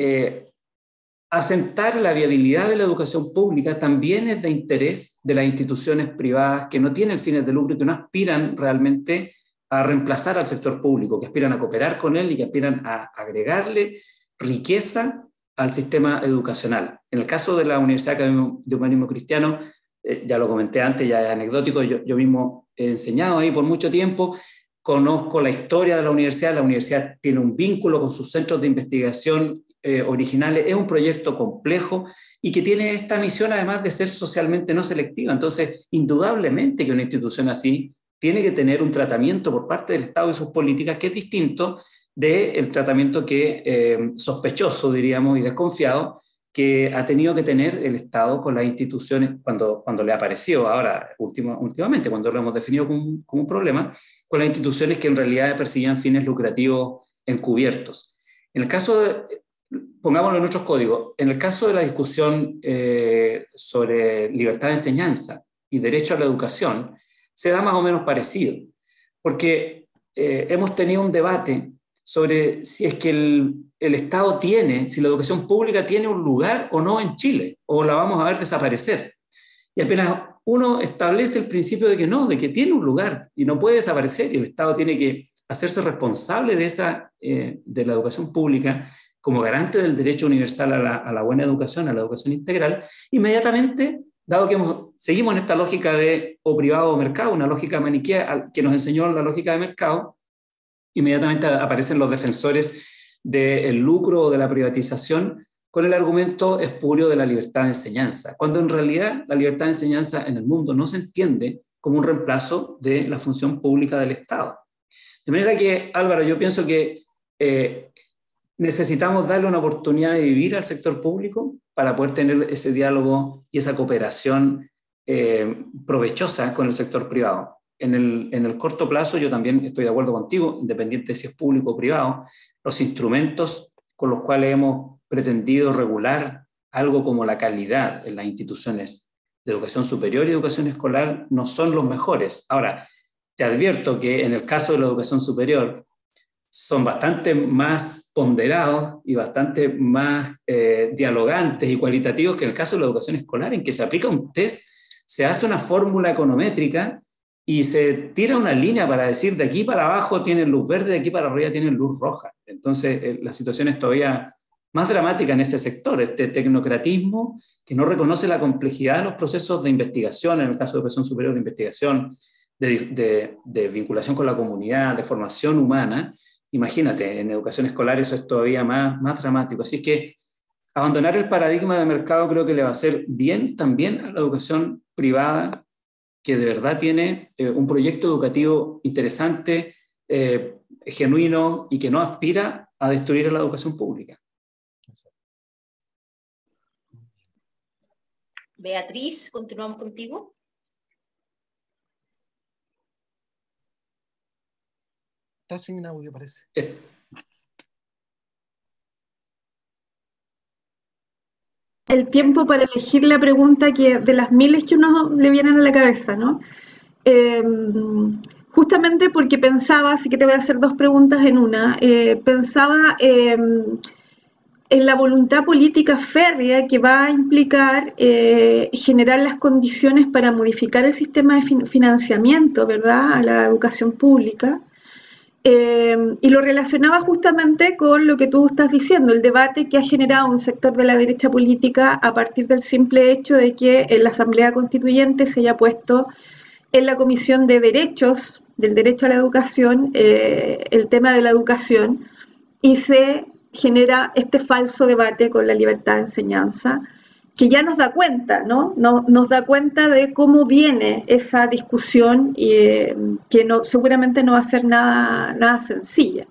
asentar la viabilidad de la educación pública también es de interés de las instituciones privadas que no tienen fines de lucro y que no aspiran realmente a reemplazar al sector público, que aspiran a cooperar con él y que aspiran a agregarle riqueza al sistema educacional. En el caso de la Universidad de Humanismo Cristiano, ya lo comenté antes, ya es anecdótico, yo mismo he enseñado ahí por mucho tiempo, conozco la historia de la universidad tiene un vínculo con sus centros de investigación originales, es un proyecto complejo y que tiene esta misión además de ser socialmente no selectiva. Entonces, indudablemente que una institución así tiene que tener un tratamiento por parte del Estado y sus políticas que es distinto del tratamiento que sospechoso, diríamos, y desconfiado, que ha tenido que tener el Estado con las instituciones cuando le ha aparecido ahora, últimamente, cuando lo hemos definido como un problema, con las instituciones que en realidad perseguían fines lucrativos encubiertos. En el caso de, pongámoslo en otros códigos, en el caso de la discusión sobre libertad de enseñanza y derecho a la educación, se da más o menos parecido, porque hemos tenido un debate sobre si es que el Estado si la educación pública tiene un lugar o no en Chile, o la vamos a ver desaparecer. Y apenas uno establece el principio de que no, de que tiene un lugar y no puede desaparecer, y el Estado tiene que hacerse responsable de la educación pública como garante del derecho universal a la buena educación, a la educación integral, inmediatamente, dado que seguimos en esta lógica de o privado o mercado, una lógica maniquea que nos enseñó la lógica de mercado, inmediatamente aparecen los defensores del lucro o de la privatización con el argumento espurio de la libertad de enseñanza, cuando en realidad la libertad de enseñanza en el mundo no se entiende como un reemplazo de la función pública del Estado. De manera que, Álvaro, yo pienso que necesitamos darle una oportunidad de vivir al sector público para poder tener ese diálogo y esa cooperación provechosa con el sector privado. En el corto plazo, yo también estoy de acuerdo contigo, independiente de si es público o privado, los instrumentos con los cuales hemos pretendido regular algo como la calidad en las instituciones de educación superior y educación escolar no son los mejores. Ahora, te advierto que en el caso de la educación superior son bastante más ponderados y bastante más dialogantes y cualitativos que en el caso de la educación escolar, en que se aplica un test, se hace una fórmula econométrica y se tira una línea para decir de aquí para abajo tienen luz verde, de aquí para arriba tienen luz roja. Entonces la situación es todavía más dramática en ese sector, este tecnocratismo que no reconoce la complejidad de los procesos de investigación, en el caso de educación superior, de investigación, de vinculación con la comunidad, de formación humana. Imagínate, en educación escolar eso es todavía más dramático. Así que abandonar el paradigma de mercado creo que le va a hacer bien también a la educación privada, que de verdad tiene un proyecto educativo interesante, genuino y que no aspira a destruir a la educación pública. Beatriz, continuamos contigo. Está sin audio, parece. El tiempo para elegir la pregunta de las miles que uno le vienen a la cabeza, ¿no? justamente porque pensaba, así que te voy a hacer dos preguntas en una, pensaba en la voluntad política férrea que va a implicar generar las condiciones para modificar el sistema de financiamiento, ¿verdad?, a la educación pública. Y lo relacionaba justamente con lo que tú estás diciendo, el debate que ha generado un sector de la derecha política a partir del simple hecho de que en la Asamblea Constituyente se haya puesto en la Comisión de Derechos, del derecho a la educación, el tema de la educación, y se genera este falso debate con la libertad de enseñanza, que ya nos da cuenta, ¿no? Nos da cuenta de cómo viene esa discusión y que seguramente no va a ser nada sencilla.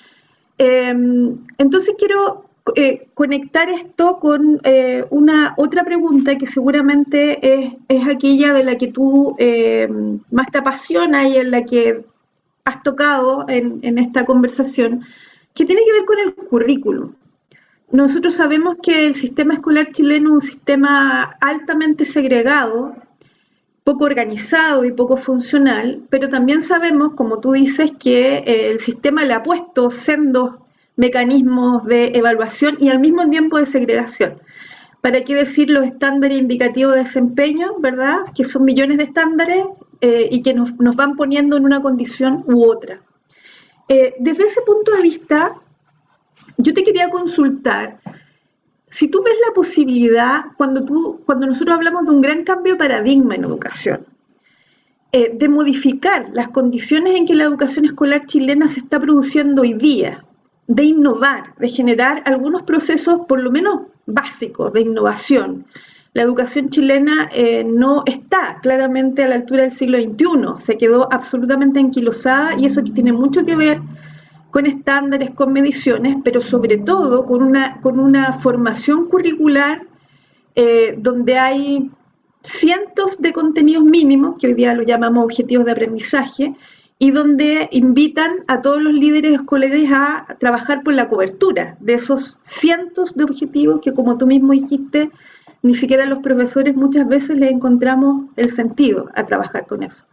Entonces quiero conectar esto con una otra pregunta que seguramente es aquella de la que tú más te apasiona y en la que has tocado en esta conversación, que tiene que ver con el currículum. Nosotros sabemos que el sistema escolar chileno es un sistema altamente segregado, poco organizado y poco funcional, pero también sabemos, como tú dices, que el sistema le ha puesto sendos mecanismos de evaluación y al mismo tiempo de segregación. ¿Para qué decir los estándares indicativos de desempeño, verdad? Que son millones de estándares y que nos van poniendo en una condición u otra. Desde ese punto de vista, yo te quería consultar, si tú ves la posibilidad, cuando nosotros hablamos de un gran cambio de paradigma en educación, de modificar las condiciones en que la educación escolar chilena se está produciendo hoy día, de innovar, de generar algunos procesos por lo menos básicos de innovación. La educación chilena no está claramente a la altura del siglo XXI, se quedó absolutamente anquilosada y eso tiene mucho que ver con estándares, con mediciones, pero sobre todo con una formación curricular donde hay cientos de contenidos mínimos, que hoy día los llamamos objetivos de aprendizaje, y donde invitan a todos los líderes escolares a trabajar por la cobertura de esos cientos de objetivos que, como tú mismo dijiste, ni siquiera los profesores muchas veces le encontramos el sentido a trabajar con eso.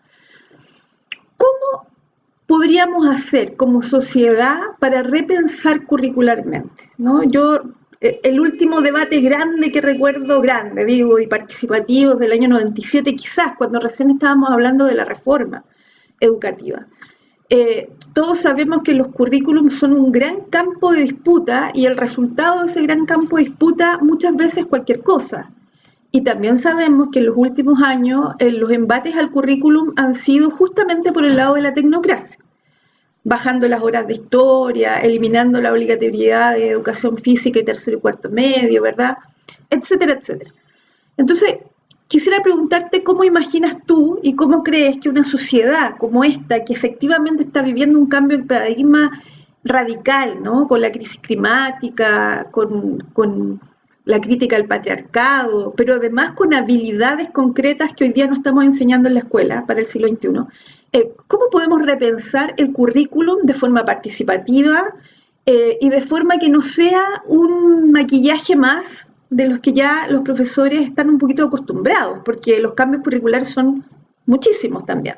¿Cómo podríamos hacer como sociedad para repensar curricularmente, ¿no? El último debate grande que recuerdo, y participativo, del año 97, quizás, cuando recién estábamos hablando de la reforma educativa. Todos sabemos que los currículums son un gran campo de disputa y el resultado de ese gran campo de disputa muchas veces es cualquier cosa. Y también sabemos que en los últimos años los embates al currículum han sido justamente por el lado de la tecnocracia, bajando las horas de historia, eliminando la obligatoriedad de educación física y tercero y cuarto medio, ¿verdad? Etcétera, etcétera. Entonces, quisiera preguntarte cómo imaginas tú y cómo crees que una sociedad como esta, que efectivamente está viviendo un cambio de paradigma radical, ¿no? Con la crisis climática, con la crítica al patriarcado, pero además con habilidades concretas que hoy día no estamos enseñando en la escuela para el siglo XXI. ¿Cómo podemos repensar el currículum de forma participativa y de forma que no sea un maquillaje más de los que ya los profesores están un poquito acostumbrados? Porque los cambios curriculares son muchísimos también.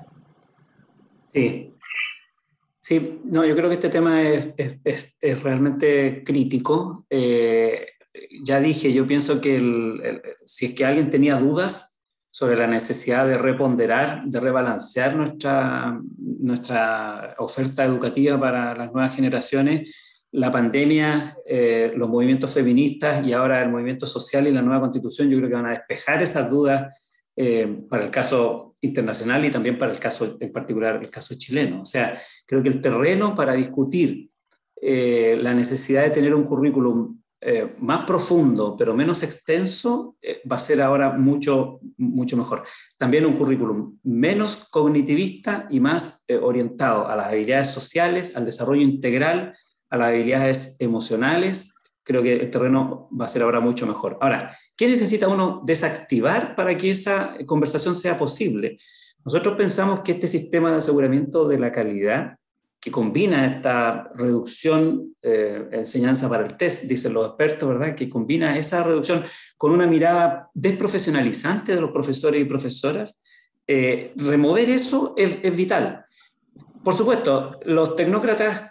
Sí, no, yo creo que este tema es realmente crítico. Ya dije, yo pienso que si es que alguien tenía dudas sobre la necesidad de reponderar, de rebalancear nuestra oferta educativa para las nuevas generaciones, la pandemia, los movimientos feministas y ahora el movimiento social y la nueva constitución, yo creo que van a despejar esas dudas para el caso internacional y también para el caso, en particular, el caso chileno. O sea, creo que el terreno para discutir la necesidad de tener un currículum más profundo, pero menos extenso, va a ser ahora mucho mejor. También un currículum menos cognitivista y más orientado a las habilidades sociales, al desarrollo integral, a las habilidades emocionales. Creo que el terreno va a ser ahora mucho mejor. Ahora, ¿qué necesita uno desactivar para que esa conversación sea posible? Nosotros pensamos que este sistema de aseguramiento de la calidad, que combina esta reducción, enseñanza para el test, dicen los expertos, ¿verdad? Que combina esa reducción con una mirada desprofesionalizante de los profesores y profesoras, remover eso es vital. Por supuesto, los tecnócratas,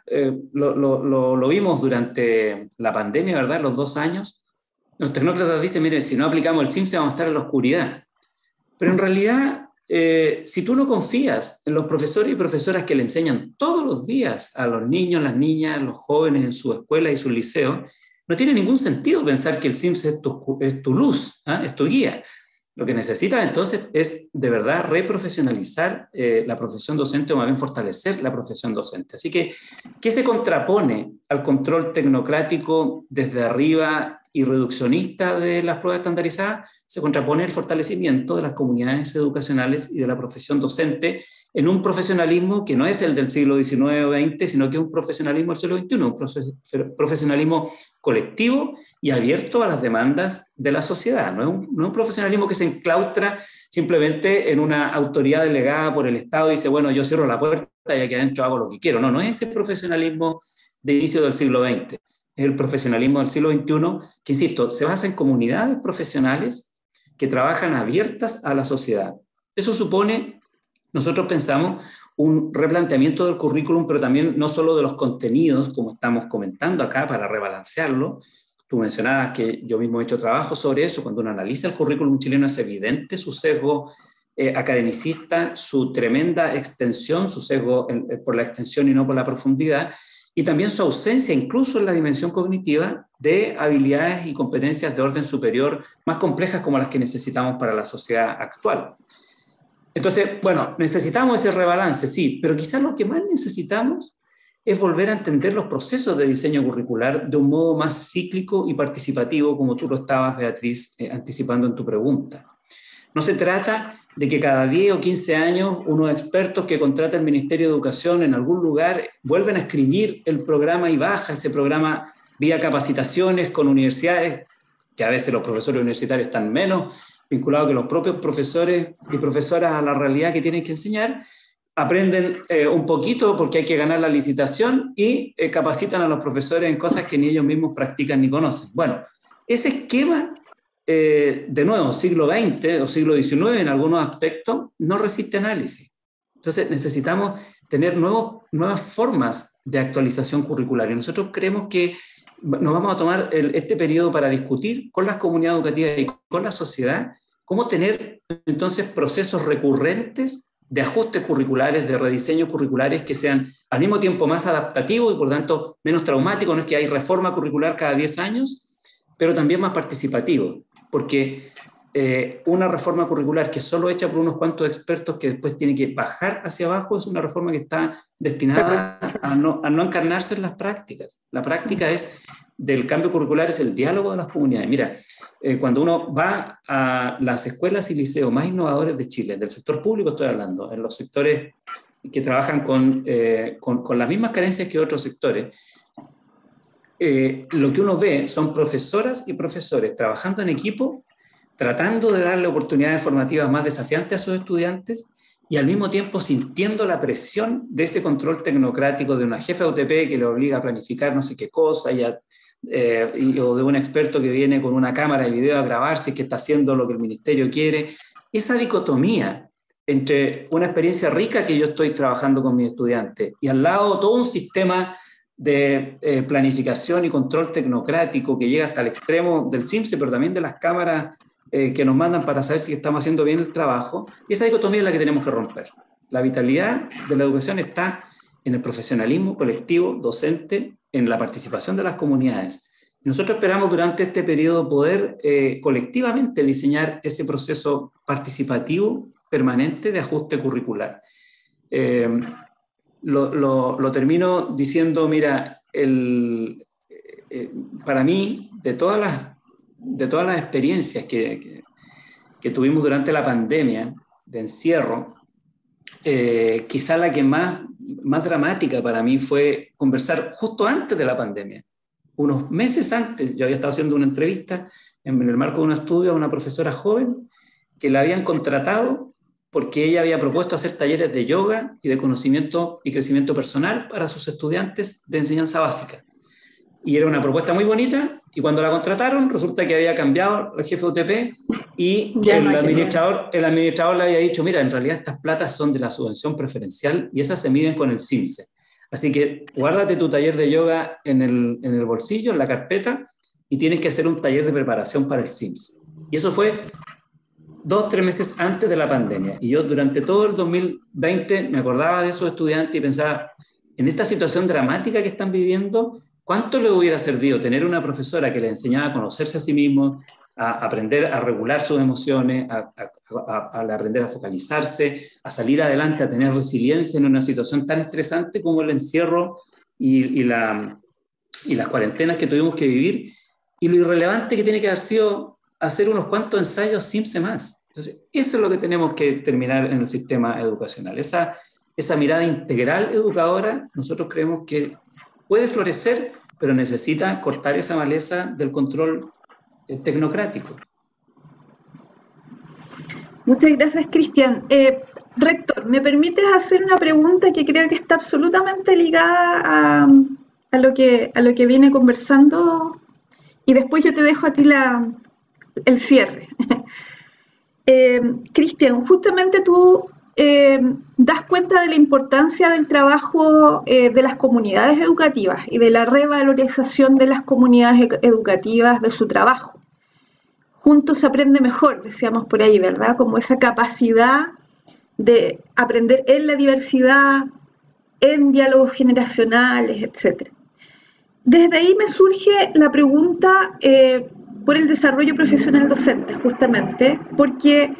lo vimos durante la pandemia, ¿verdad? Los 2 años. Los tecnócratas dicen, miren, si no aplicamos el CIMSE vamos a estar en la oscuridad. Pero en realidad, si tú no confías en los profesores y profesoras que le enseñan todos los días a los niños, las niñas, los jóvenes en su escuela y su liceo, no tiene ningún sentido pensar que el CIMSE es tu luz, ¿eh? Es tu guía. Lo que necesitas entonces es de verdad reprofesionalizar la profesión docente, o más bien fortalecer la profesión docente. Así que, ¿qué se contrapone al control tecnocrático desde arriba y reduccionista de las pruebas estandarizadas? Se contrapone el fortalecimiento de las comunidades educacionales y de la profesión docente en un profesionalismo que no es el del siglo XIX o XX, sino que es un profesionalismo del siglo XXI, un profesionalismo colectivo y abierto a las demandas de la sociedad. No es un profesionalismo que se enclaustra simplemente en una autoridad delegada por el Estado y dice, bueno, yo cierro la puerta y aquí adentro hago lo que quiero. No es ese profesionalismo de inicio del siglo XX. Es el profesionalismo del siglo XXI que, insisto, se basa en comunidades profesionales que trabajan abiertas a la sociedad. Eso supone, nosotros pensamos, un replanteamiento del currículum, pero también no solo de los contenidos, como estamos comentando acá, para rebalancearlo. Tú mencionabas que yo mismo he hecho trabajo sobre eso. Cuando uno analiza el currículum chileno es evidente su sesgo academicista, su tremenda extensión, su sesgo por la extensión y no por la profundidad, y también su ausencia, incluso en la dimensión cognitiva, de habilidades y competencias de orden superior más complejas como las que necesitamos para la sociedad actual. Entonces, bueno, necesitamos ese rebalance, sí, pero quizás lo que más necesitamos es volver a entender los procesos de diseño curricular de un modo más cíclico y participativo, como tú lo estabas, Beatriz, anticipando en tu pregunta. No se trata de que cada 10 o 15 años unos expertos que contrata el Ministerio de Educación en algún lugar vuelven a escribir el programa y baja ese programa vía capacitaciones con universidades, que a veces los profesores universitarios están menos vinculados que los propios profesores y profesoras a la realidad que tienen que enseñar, aprenden un poquito porque hay que ganar la licitación y capacitan a los profesores en cosas que ni ellos mismos practican ni conocen. Bueno, ese esquema, de nuevo, siglo XX o siglo XIX en algunos aspectos, no resiste análisis. Entonces necesitamos tener nuevas formas de actualización curricular. Y nosotros creemos que nos vamos a tomar este periodo para discutir con las comunidades educativas y con la sociedad cómo tener entonces procesos recurrentes de ajustes curriculares, de rediseños curriculares que sean al mismo tiempo más adaptativos y por tanto menos traumáticos. No es que hay reforma curricular cada 10 años, pero también más participativos, porque una reforma curricular que es solo hecha por unos cuantos expertos que después tiene que bajar hacia abajo es una reforma que está destinada a no encarnarse en las prácticas. La práctica del cambio curricular es el diálogo de las comunidades. Mira, cuando uno va a las escuelas y liceos más innovadores de Chile, del sector público estoy hablando, en los sectores que trabajan con las mismas carencias que otros sectores, lo que uno ve son profesoras y profesores trabajando en equipo, tratando de darle oportunidades formativas más desafiantes a sus estudiantes y al mismo tiempo sintiendo la presión de ese control tecnocrático de una jefa de UTP que le obliga a planificar no sé qué cosa o de un experto que viene con una cámara de video a grabarse que está haciendo lo que el ministerio quiere. Esa dicotomía entre una experiencia rica que yo estoy trabajando con mis estudiantes y al lado todo un sistema de planificación y control tecnocrático que llega hasta el extremo del CIMSE, pero también de las cámaras que nos mandan para saber si estamos haciendo bien el trabajo. Y esa dicotomía es la que tenemos que romper. La vitalidad de la educación está en el profesionalismo colectivo, docente, en la participación de las comunidades. Nosotros esperamos durante este periodo poder colectivamente diseñar ese proceso participativo permanente de ajuste curricular. Lo termino diciendo, mira, para mí, de todas las experiencias que tuvimos durante la pandemia de encierro, quizá la que más dramática para mí fue conversar justo antes de la pandemia. Unos meses antes, yo había estado haciendo una entrevista en el marco de un estudio a una profesora joven que la habían contratado porque ella había propuesto hacer talleres de yoga y de conocimiento y crecimiento personal para sus estudiantes de enseñanza básica. Y era una propuesta muy bonita, y cuando la contrataron, resulta que había cambiado el jefe de UTP Y el administrador le había dicho, mira, en realidad estas platas son de la subvención preferencial y esas se miden con el CIMSE. Así que guárdate tu taller de yoga en el bolsillo, en la carpeta, y tienes que hacer un taller de preparación para el CIMSE. Y eso fue 2-3 meses antes de la pandemia. Y yo durante todo el 2020 me acordaba de esos estudiantes y pensaba, en esta situación dramática que están viviendo, ¿cuánto le hubiera servido tener una profesora que le enseñaba a conocerse a sí mismo, a aprender a regular sus emociones, a aprender a focalizarse, a salir adelante, a tener resiliencia en una situación tan estresante como el encierro y las cuarentenas que tuvimos que vivir, y lo irrelevante que tiene que haber sido hacer unos cuantos ensayos CIMSE más? Entonces, eso es lo que tenemos que terminar en el sistema educacional. Esa mirada integral educadora, nosotros creemos que puede florecer, pero necesita cortar esa maleza del control tecnocrático. Muchas gracias, Cristian. Rector, ¿me permites hacer una pregunta que creo que está absolutamente ligada a lo que viene conversando? Y después yo te dejo a ti el cierre. Cristian, justamente tú das cuenta de la importancia del trabajo de las comunidades educativas y de la revalorización de las comunidades educativas, de su trabajo. Juntos se aprende mejor, decíamos por ahí, ¿verdad? Como esa capacidad de aprender en la diversidad, en diálogos generacionales, etc. Desde ahí me surge la pregunta por el desarrollo profesional docente, justamente, porque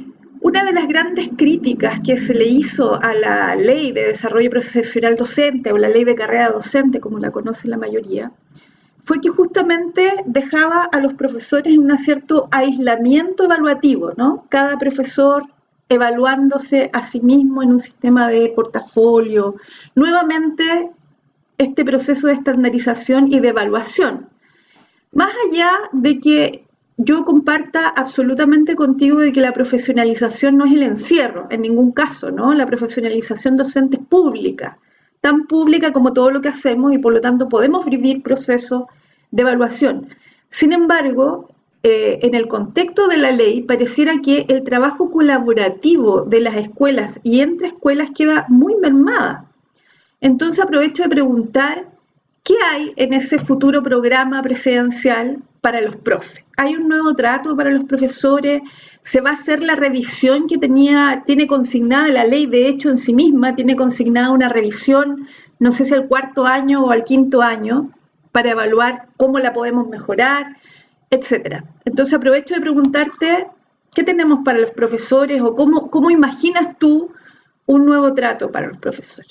una de las grandes críticas que se le hizo a la ley de desarrollo profesional docente, o la ley de carrera docente, como la conoce la mayoría, fue que justamente dejaba a los profesores en un cierto aislamiento evaluativo, ¿no? Cada profesor evaluándose a sí mismo en un sistema de portafolio. Nuevamente, este proceso de estandarización y de evaluación. Más allá de que yo comparta absolutamente contigo de que la profesionalización no es el encierro, en ningún caso, ¿no? La profesionalización docente es pública, tan pública como todo lo que hacemos, y por lo tanto podemos vivir procesos de evaluación. Sin embargo, en el contexto de la ley, pareciera que el trabajo colaborativo de las escuelas y entre escuelas queda muy mermada. Entonces aprovecho de preguntar, ¿qué hay en ese futuro programa presidencial para los profes? ¿Hay un nuevo trato para los profesores? ¿Se va a hacer la revisión que tiene consignada la ley? De hecho, en sí misma tiene consignada una revisión, no sé si al 4.º año o al 5.º año, para evaluar cómo la podemos mejorar, etcétera. Entonces aprovecho de preguntarte, ¿qué tenemos para los profesores o cómo imaginas tú un nuevo trato para los profesores?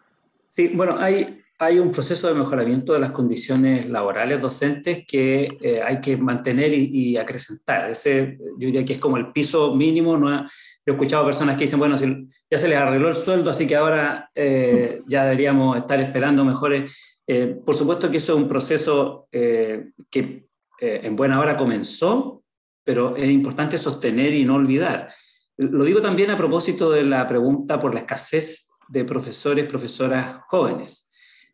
Sí, bueno, hay un proceso de mejoramiento de las condiciones laborales docentes que hay que mantener y acrecentar. Ese, yo diría que es como el piso mínimo. Yo he escuchado personas que dicen, bueno, ya se les arregló el sueldo, así que ahora ya deberíamos estar esperando mejores. Por supuesto que eso es un proceso que en buena hora comenzó, pero es importante sostener y no olvidar. Lo digo también a propósito de la pregunta por la escasez de profesores, profesoras jóvenes.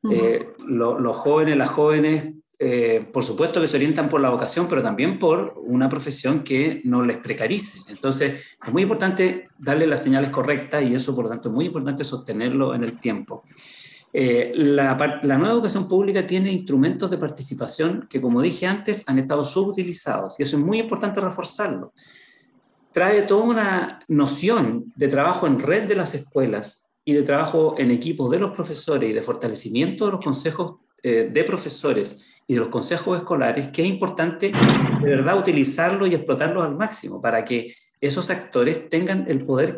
Los jóvenes, las jóvenes, por supuesto que se orientan por la vocación, pero también por una profesión que no les precarice. Entonces, es muy importante darle las señales correctas, y eso, por lo tanto, es muy importante sostenerlo en el tiempo. La nueva educación pública tiene instrumentos de participación que, como dije antes, han estado subutilizados, y eso es muy importante reforzarlo. Trae toda una noción de trabajo en red de las escuelas y de trabajo en equipos de los profesores y de fortalecimiento de los consejos de profesores y de los consejos escolares, que es importante de verdad utilizarlo y explotarlo al máximo para que esos actores tengan el poder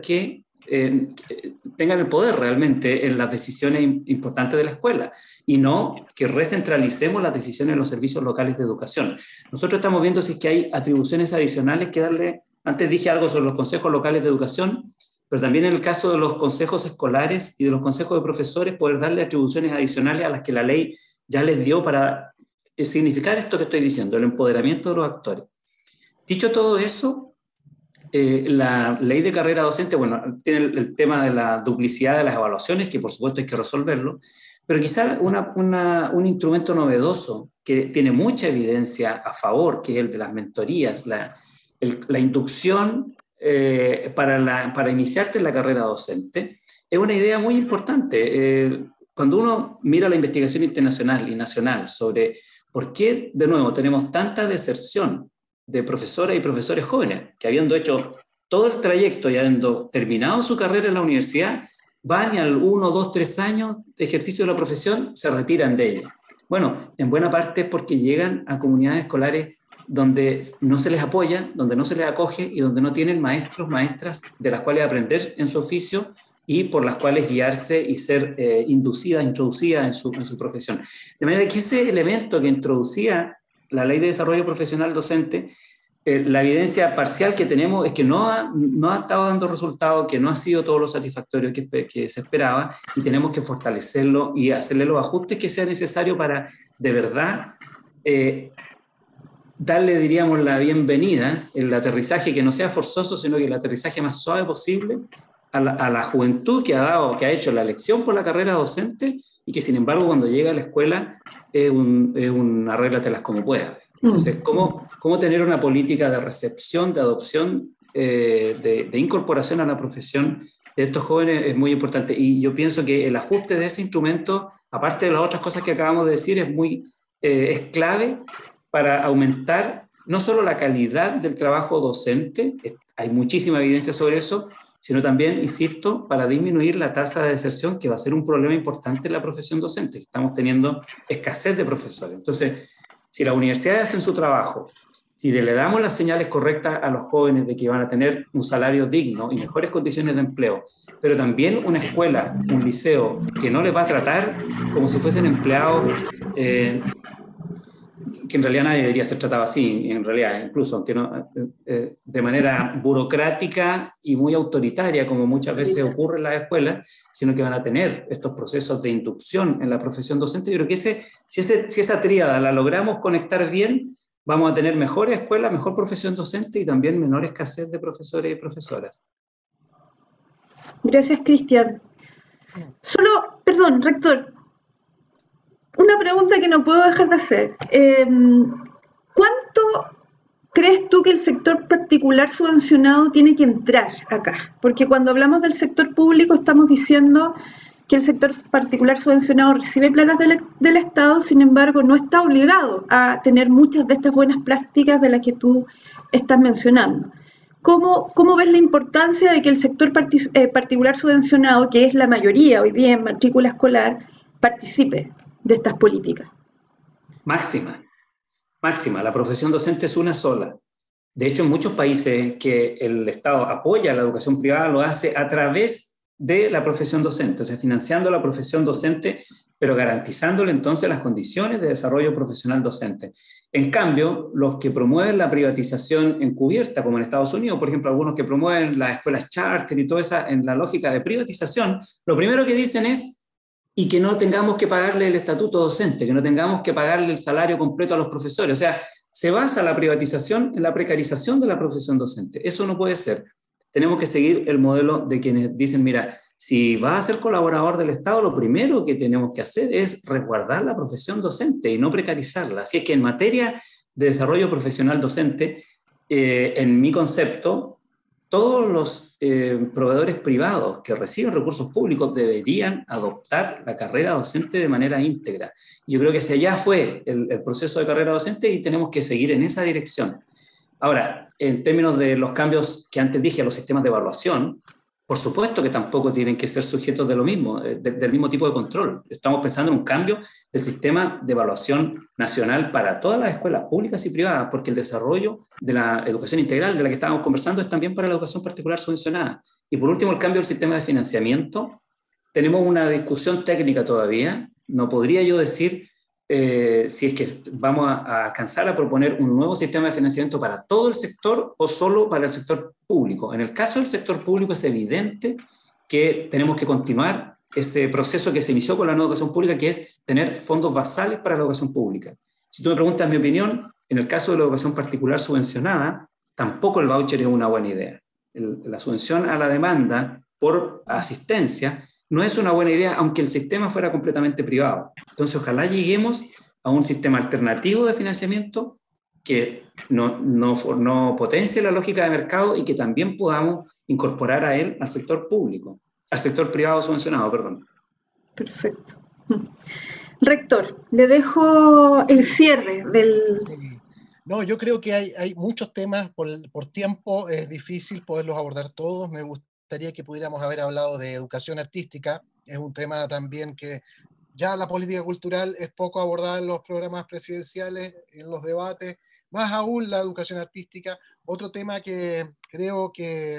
realmente en las decisiones importantes de la escuela, y no que recentralicemos las decisiones en los servicios locales de educación. Nosotros estamos viendo si es que hay atribuciones adicionales que darle. Antes dije algo sobre los consejos locales de educación, pero también en el caso de los consejos escolares y de los consejos de profesores, poder darle atribuciones adicionales a las que la ley ya les dio para significar esto que estoy diciendo, el empoderamiento de los actores. Dicho todo eso, la ley de carrera docente, bueno, tiene el tema de la duplicidad de las evaluaciones, que por supuesto hay que resolverlo, pero quizás un instrumento novedoso que tiene mucha evidencia a favor, que es el de las mentorías, la inducción para iniciarte en la carrera docente, es una idea muy importante. Cuando uno mira la investigación internacional y nacional sobre por qué, de nuevo, tenemos tanta deserción de profesoras y profesores jóvenes que habiendo hecho todo el trayecto y habiendo terminado su carrera en la universidad, van y al 1, 2, 3 años de ejercicio de la profesión se retiran de ella. Bueno, en buena parte es porque llegan a comunidades escolares donde no se les apoya, donde no se les acoge y donde no tienen maestros, maestras de las cuales aprender en su oficio y por las cuales guiarse y ser inducidas, introducidas en su profesión. De manera que ese elemento que introducía la Ley de Desarrollo Profesional Docente, la evidencia parcial que tenemos es que no ha estado dando resultados, que no ha sido todo lo satisfactorio que se esperaba, y tenemos que fortalecerlo y hacerle los ajustes que sea necesario para, de verdad, darle, diríamos, la bienvenida, el aterrizaje que no sea forzoso, sino que el aterrizaje más suave posible a la juventud que ha hecho la elección por la carrera docente y que, sin embargo, cuando llega a la escuela es un arréglatelas como puedas. Entonces, ¿cómo tener una política de recepción, de adopción, de incorporación a la profesión de estos jóvenes es muy importante? Y yo pienso que el ajuste de ese instrumento, aparte de las otras cosas que acabamos de decir, es clave para aumentar no solo la calidad del trabajo docente, hay muchísima evidencia sobre eso, sino también, insisto, para disminuir la tasa de deserción, que va a ser un problema importante en la profesión docente. Estamos teniendo escasez de profesores. Entonces, si las universidades hacen su trabajo, si le damos las señales correctas a los jóvenes de que van a tener un salario digno y mejores condiciones de empleo, pero también una escuela, un liceo, que no les va a tratar como si fuesen empleados, que en realidad nadie debería ser tratado así, en realidad, incluso aunque no, de manera burocrática y muy autoritaria, como muchas veces ocurre en las escuelas, sino que van a tener estos procesos de inducción en la profesión docente. Yo creo que si esa tríada la logramos conectar bien, vamos a tener mejores escuelas, mejor profesión docente y también menor escasez de profesores y profesoras. Gracias, Cristian. Perdón, rector, una pregunta que no puedo dejar de hacer. ¿Cuánto crees tú que el sector particular subvencionado tiene que entrar acá? Porque cuando hablamos del sector público estamos diciendo que el sector particular subvencionado recibe plata del Estado, sin embargo no está obligado a tener muchas de estas buenas prácticas de las que tú estás mencionando. ¿Cómo ves la importancia de que el sector particular subvencionado, que es la mayoría hoy día en matrícula escolar, participe de estas políticas? Máxima. La profesión docente es una sola. De hecho, en muchos países que el Estado apoya la educación privada, lo hace a través de la profesión docente, o sea, financiando la profesión docente, pero garantizándole entonces las condiciones de desarrollo profesional docente. En cambio, los que promueven la privatización encubierta, como en Estados Unidos, por ejemplo, algunos que promueven las escuelas charter y todo eso en la lógica de privatización, lo primero que dicen es y que no tengamos que pagarle el estatuto docente, que no tengamos que pagarle el salario completo a los profesores. O sea, se basa la privatización en la precarización de la profesión docente. Eso no puede ser. Tenemos que seguir el modelo de quienes dicen, mira, si vas a ser colaborador del Estado, lo primero que tenemos que hacer es resguardar la profesión docente y no precarizarla. Así es que en materia de desarrollo profesional docente, en mi concepto, todos los proveedores privados que reciben recursos públicos deberían adoptar la carrera docente de manera íntegra. Yo creo que ese ya fue el proceso de carrera docente y tenemos que seguir en esa dirección. Ahora, en términos de los cambios que antes dije a los sistemas de evaluación, por supuesto que tampoco tienen que ser sujetos de lo mismo, del mismo tipo de control. Estamos pensando en un cambio del sistema de evaluación nacional para todas las escuelas públicas y privadas, porque el desarrollo de la educación integral de la que estábamos conversando es también para la educación particular subvencionada. Y por último, el cambio del sistema de financiamiento. Tenemos una discusión técnica todavía. No podría yo decir si es que vamos a alcanzar a proponer un nuevo sistema de financiamiento para todo el sector o solo para el sector público. En el caso del sector público es evidente que tenemos que continuar ese proceso que se inició con la nueva educación pública, que es tener fondos basales para la educación pública. Si tú me preguntas mi opinión, en el caso de la educación particular subvencionada, tampoco el voucher es una buena idea. La subvención a la demanda por asistencia no es una buena idea, aunque el sistema fuera completamente privado. Entonces, ojalá lleguemos a un sistema alternativo de financiamiento que no potencie la lógica de mercado y que también podamos incorporar a él al sector público, al sector privado subvencionado, perdón. Perfecto. Rector, le dejo el cierre del... Sí. No, yo creo que hay muchos temas, por tiempo es difícil poderlos abordar todos. Me gustaría que pudiéramos haber hablado de educación artística, es un tema también que ya la política cultural es poco abordada en los programas presidenciales, en los debates, más aún la educación artística. Otro tema que creo que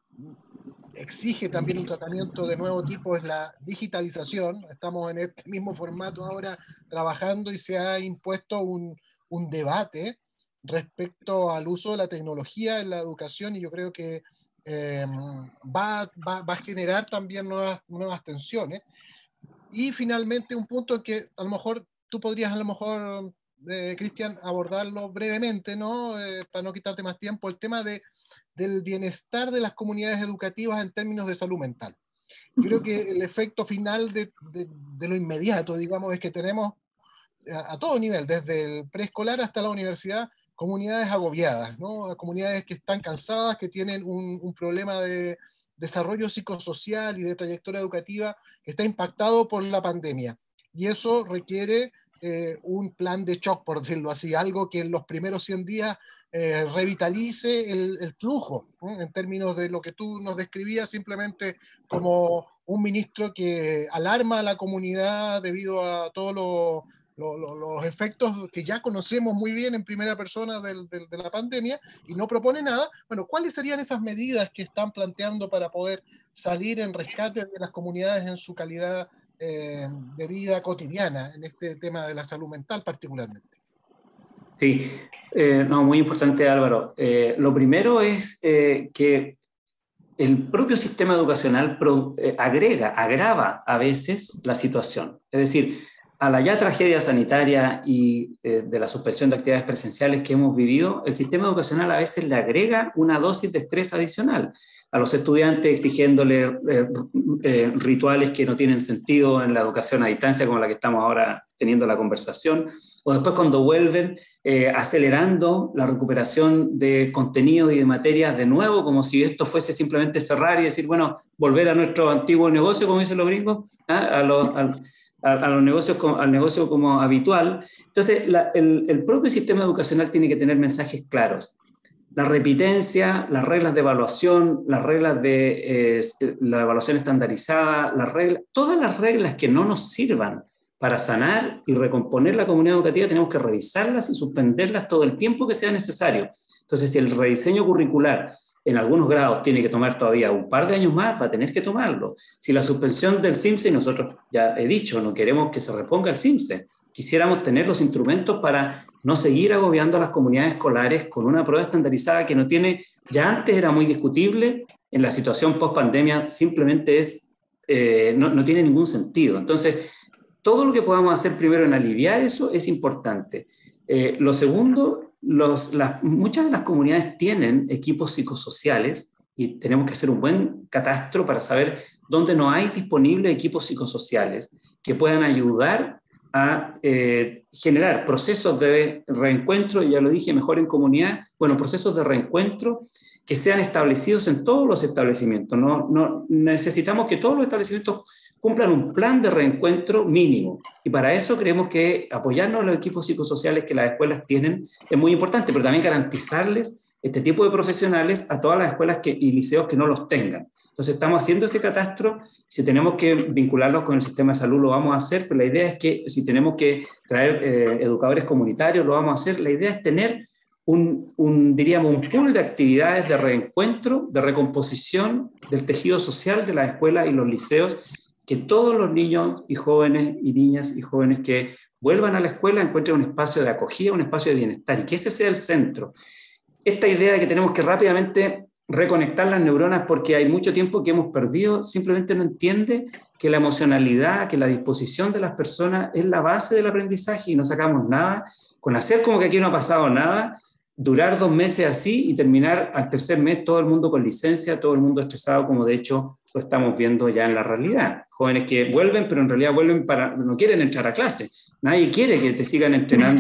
exige también un tratamiento de nuevo tipo es la digitalización. Estamos en este mismo formato ahora trabajando y se ha impuesto un debate respecto al uso de la tecnología en la educación, y yo creo que va a generar también nuevas tensiones. Y finalmente un punto que a lo mejor tú podrías, Cristian, abordarlo brevemente, ¿no? Para no quitarte más tiempo, el tema del bienestar de las comunidades educativas en términos de salud mental. Yo creo que el efecto final de lo inmediato, digamos, es que tenemos a todo nivel, desde el preescolar hasta la universidad, comunidades agobiadas, ¿no? Comunidades que están cansadas, que tienen un problema de desarrollo psicosocial y de trayectoria educativa que está impactado por la pandemia. Y eso requiere un plan de shock, por decirlo así, algo que en los primeros 100 días revitalice el flujo, ¿no? En términos de lo que tú nos describías, simplemente como un ministro que alarma a la comunidad debido a todos los efectos que ya conocemos muy bien en primera persona de la pandemia, y no propone nada. Bueno, ¿cuáles serían esas medidas que están planteando para poder salir en rescate de las comunidades en su calidad de vida cotidiana, en este tema de la salud mental particularmente? Sí, no, muy importante, Álvaro. Lo primero es que el propio sistema educacional agrava a veces la situación. Es decir, a la ya tragedia sanitaria y de la suspensión de actividades presenciales que hemos vivido, el sistema educacional a veces le agrega una dosis de estrés adicional a los estudiantes, exigiéndole rituales que no tienen sentido en la educación a distancia, como la que estamos ahora teniendo la conversación, o después cuando vuelven, acelerando la recuperación de contenidos y de materias de nuevo, como si esto fuese simplemente cerrar y decir, bueno, volver a nuestro antiguo negocio, como dicen los gringos, a los negocios, al negocio como habitual. Entonces, el propio sistema educacional tiene que tener mensajes claros. La repitencia, las reglas de evaluación, las reglas de la evaluación estandarizada, todas las reglas que no nos sirvan para sanar y recomponer la comunidad educativa, tenemos que revisarlas y suspenderlas todo el tiempo que sea necesario. Entonces, si el rediseño curricular en algunos grados tiene que tomar todavía un par de años más, va a tener que tomarlo. Si la suspensión del CIMSE, nosotros ya he dicho, no queremos que se reponga el CIMSE, quisiéramos tener los instrumentos para no seguir agobiando a las comunidades escolares con una prueba estandarizada que no tiene, ya antes era muy discutible, en la situación post-pandemia simplemente no tiene ningún sentido. Entonces, todo lo que podamos hacer primero en aliviar eso es importante. Lo segundo, muchas de las comunidades tienen equipos psicosociales y tenemos que hacer un buen catastro para saber dónde no hay disponibles equipos psicosociales que puedan ayudar a generar procesos de reencuentro, ya lo dije, mejor en comunidad, bueno, procesos de reencuentro que sean establecidos en todos los establecimientos. No necesitamos que todos los establecimientos cumplan un plan de reencuentro mínimo. Y para eso creemos que apoyarnos en los equipos psicosociales que las escuelas tienen es muy importante, pero también garantizarles este tipo de profesionales a todas las escuelas y liceos que no los tengan. Entonces estamos haciendo ese catastro. Si tenemos que vincularlos con el sistema de salud, lo vamos a hacer, pero la idea es que si tenemos que traer educadores comunitarios, lo vamos a hacer. La idea es tener diríamos, un pool de actividades de reencuentro, de recomposición del tejido social de las escuelas y los liceos, que todos los niños y jóvenes y niñas y jóvenes que vuelvan a la escuela encuentren un espacio de acogida, un espacio de bienestar, y que ese sea el centro. Esta idea de que tenemos que rápidamente reconectar las neuronas porque hay mucho tiempo que hemos perdido, simplemente no entiende que la emocionalidad, que la disposición de las personas es la base del aprendizaje, y no sacamos nada con hacer como que aquí no ha pasado nada, durar 2 meses así y terminar al tercer mes todo el mundo con licencia, todo el mundo estresado, como de hecho lo estamos viendo ya en la realidad. Jóvenes que vuelven, pero en realidad vuelven no quieren entrar a clase. Nadie quiere que te sigan entrenando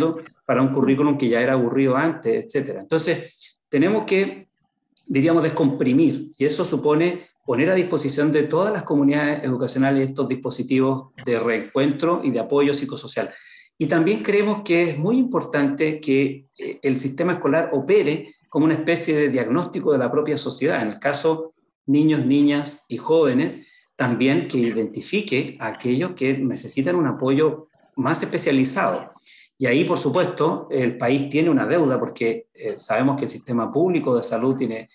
para un currículum que ya era aburrido antes, etc. Entonces, tenemos que, diríamos, descomprimir, y eso supone poner a disposición de todas las comunidades educacionales estos dispositivos de reencuentro y de apoyo psicosocial. Y también creemos que es muy importante que el sistema escolar opere como una especie de diagnóstico de la propia sociedad, en el caso niños, niñas y jóvenes, también que identifique a aquellos que necesitan un apoyo más especializado. Y ahí, por supuesto, el país tiene una deuda porque sabemos que el sistema público de salud tiene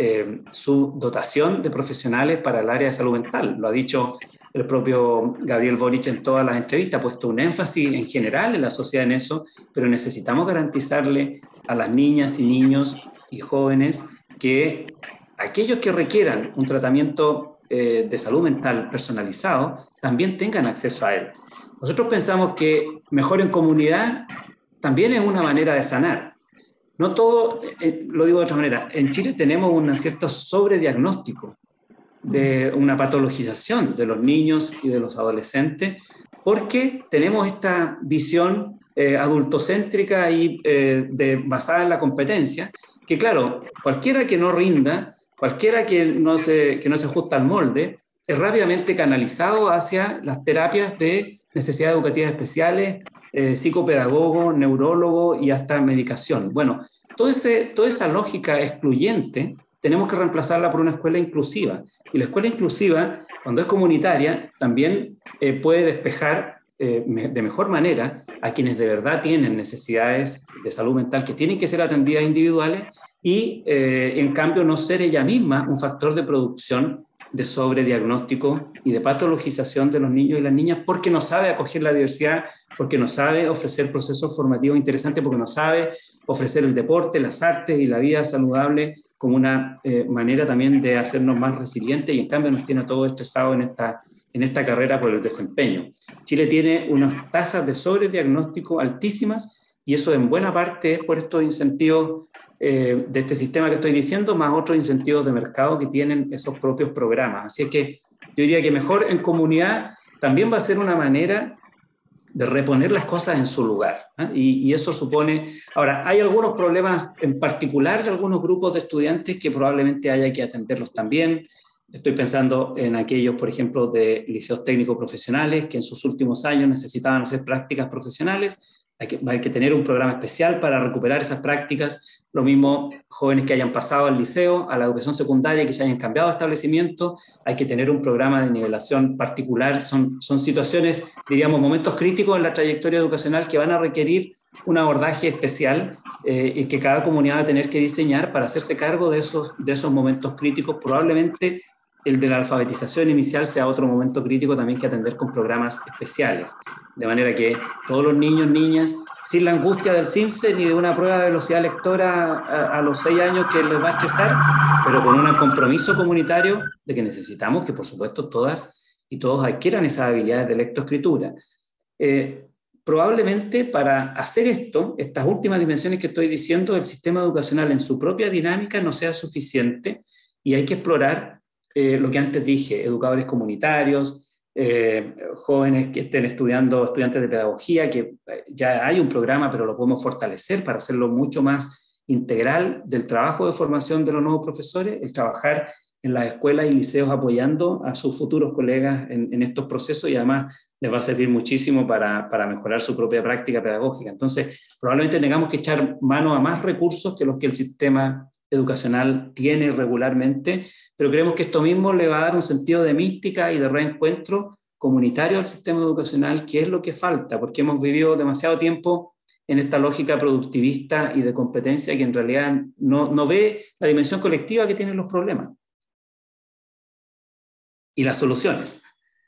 su dotación de profesionales para el área de salud mental. Lo ha dicho el propio Gabriel Boric en todas las entrevistas, ha puesto un énfasis en general en la sociedad en eso, pero necesitamos garantizarle a las niñas y niños y jóvenes que aquellos que requieran un tratamiento de salud mental personalizado también tengan acceso a él. Nosotros pensamos que mejor en comunidad también es una manera de sanar. No todo, lo digo de otra manera, en Chile tenemos un cierto sobrediagnóstico de una patologización de los niños y de los adolescentes, porque tenemos esta visión adultocéntrica y basada en la competencia, que claro, cualquiera que no rinda, cualquiera que no se ajusta al molde, es rápidamente canalizado hacia las terapias de necesidades educativas especiales, psicopedagogo, neurólogo y hasta medicación. Bueno, toda esa lógica excluyente tenemos que reemplazarla por una escuela inclusiva. Y la escuela inclusiva, cuando es comunitaria, también puede despejar de mejor manera a quienes de verdad tienen necesidades de salud mental que tienen que ser atendidas individuales y, en cambio, no ser ella misma un factor de producción de sobrediagnóstico y de patologización de los niños y las niñas porque no sabe acoger la diversidad, porque no sabe ofrecer procesos formativos interesantes, porque no sabe ofrecer el deporte, las artes y la vida saludable como una manera también de hacernos más resilientes, y en cambio nos tiene todo estresado en esta carrera por el desempeño. Chile tiene unas tasas de sobrediagnóstico altísimas, y eso en buena parte es por estos incentivos de este sistema que estoy diciendo, más otros incentivos de mercado que tienen esos propios programas. Así es que yo diría que mejor en comunidad también va a ser una manera de reponer las cosas en su lugar, ¿eh? Y eso supone... Ahora, hay algunos problemas en particular de algunos grupos de estudiantes que probablemente haya que atenderlos también. Estoy pensando en aquellos, por ejemplo, de liceos técnicos profesionales que en sus últimos años necesitaban hacer prácticas profesionales. Hay que tener un programa especial para recuperar esas prácticas. Lo mismo jóvenes que hayan pasado al liceo, a la educación secundaria y que se hayan cambiado de establecimiento. Hay que tener un programa de nivelación particular. Son situaciones, diríamos, momentos críticos en la trayectoria educacional que van a requerir un abordaje especial y que cada comunidad va a tener que diseñar para hacerse cargo de esos momentos críticos. Probablemente el de la alfabetización inicial sea otro momento crítico también que atender con programas especiales. De manera que todos los niños, niñas, sin la angustia del CIMSE ni de una prueba de velocidad lectora a los 6 años que les va a estresar, pero con un compromiso comunitario de que necesitamos que, por supuesto, todas y todos adquieran esas habilidades de lectoescritura. Probablemente para hacer esto, estas últimas dimensiones que estoy diciendo, el sistema educacional en su propia dinámica no sea suficiente y hay que explorar lo que antes dije, educadores comunitarios, jóvenes que estén estudiando, estudiantes de pedagogía, que ya hay un programa, pero lo podemos fortalecer para hacerlo mucho más integral del trabajo de formación de los nuevos profesores, el trabajar en las escuelas y liceos apoyando a sus futuros colegas en estos procesos, y además les va a servir muchísimo para mejorar su propia práctica pedagógica. Entonces, probablemente tengamos que echar mano a más recursos que los que el sistema educacional tiene regularmente, pero creemos que esto mismo le va a dar un sentido de mística y de reencuentro comunitario al sistema educacional, que es lo que falta, porque hemos vivido demasiado tiempo en esta lógica productivista y de competencia que en realidad no ve la dimensión colectiva que tienen los problemas y las soluciones.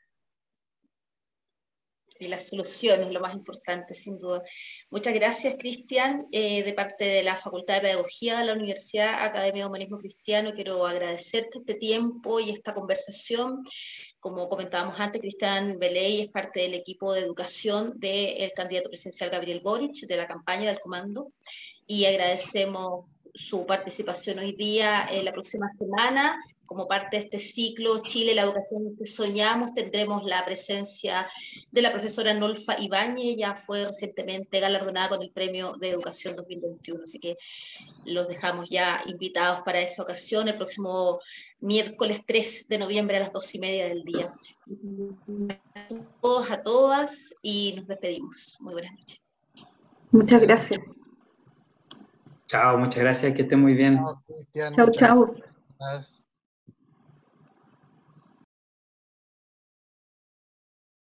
Y las soluciones, lo más importante, sin duda. Muchas gracias, Cristian. De parte de la Facultad de Pedagogía de la Universidad Academia de Humanismo Cristiano, quiero agradecerte este tiempo y esta conversación. Como comentábamos antes, Cristian Beley es parte del equipo de educación del candidato presidencial Gabriel Boric, de la campaña del Comando, y agradecemos su participación hoy día. La próxima semana como parte de este ciclo Chile, la educación que soñamos, tendremos la presencia de la profesora Nolfa Ibáñez. Ella fue recientemente galardonada con el Premio de Educación 2021, así que los dejamos ya invitados para esa ocasión, el próximo miércoles 3 de noviembre a las 12:30 del día. A todos, a todas, y nos despedimos. Muy buenas noches. Muchas gracias. Chao, muchas gracias, que estén muy bien. Chao, Cristian. Chau, Muchas chau. gracias.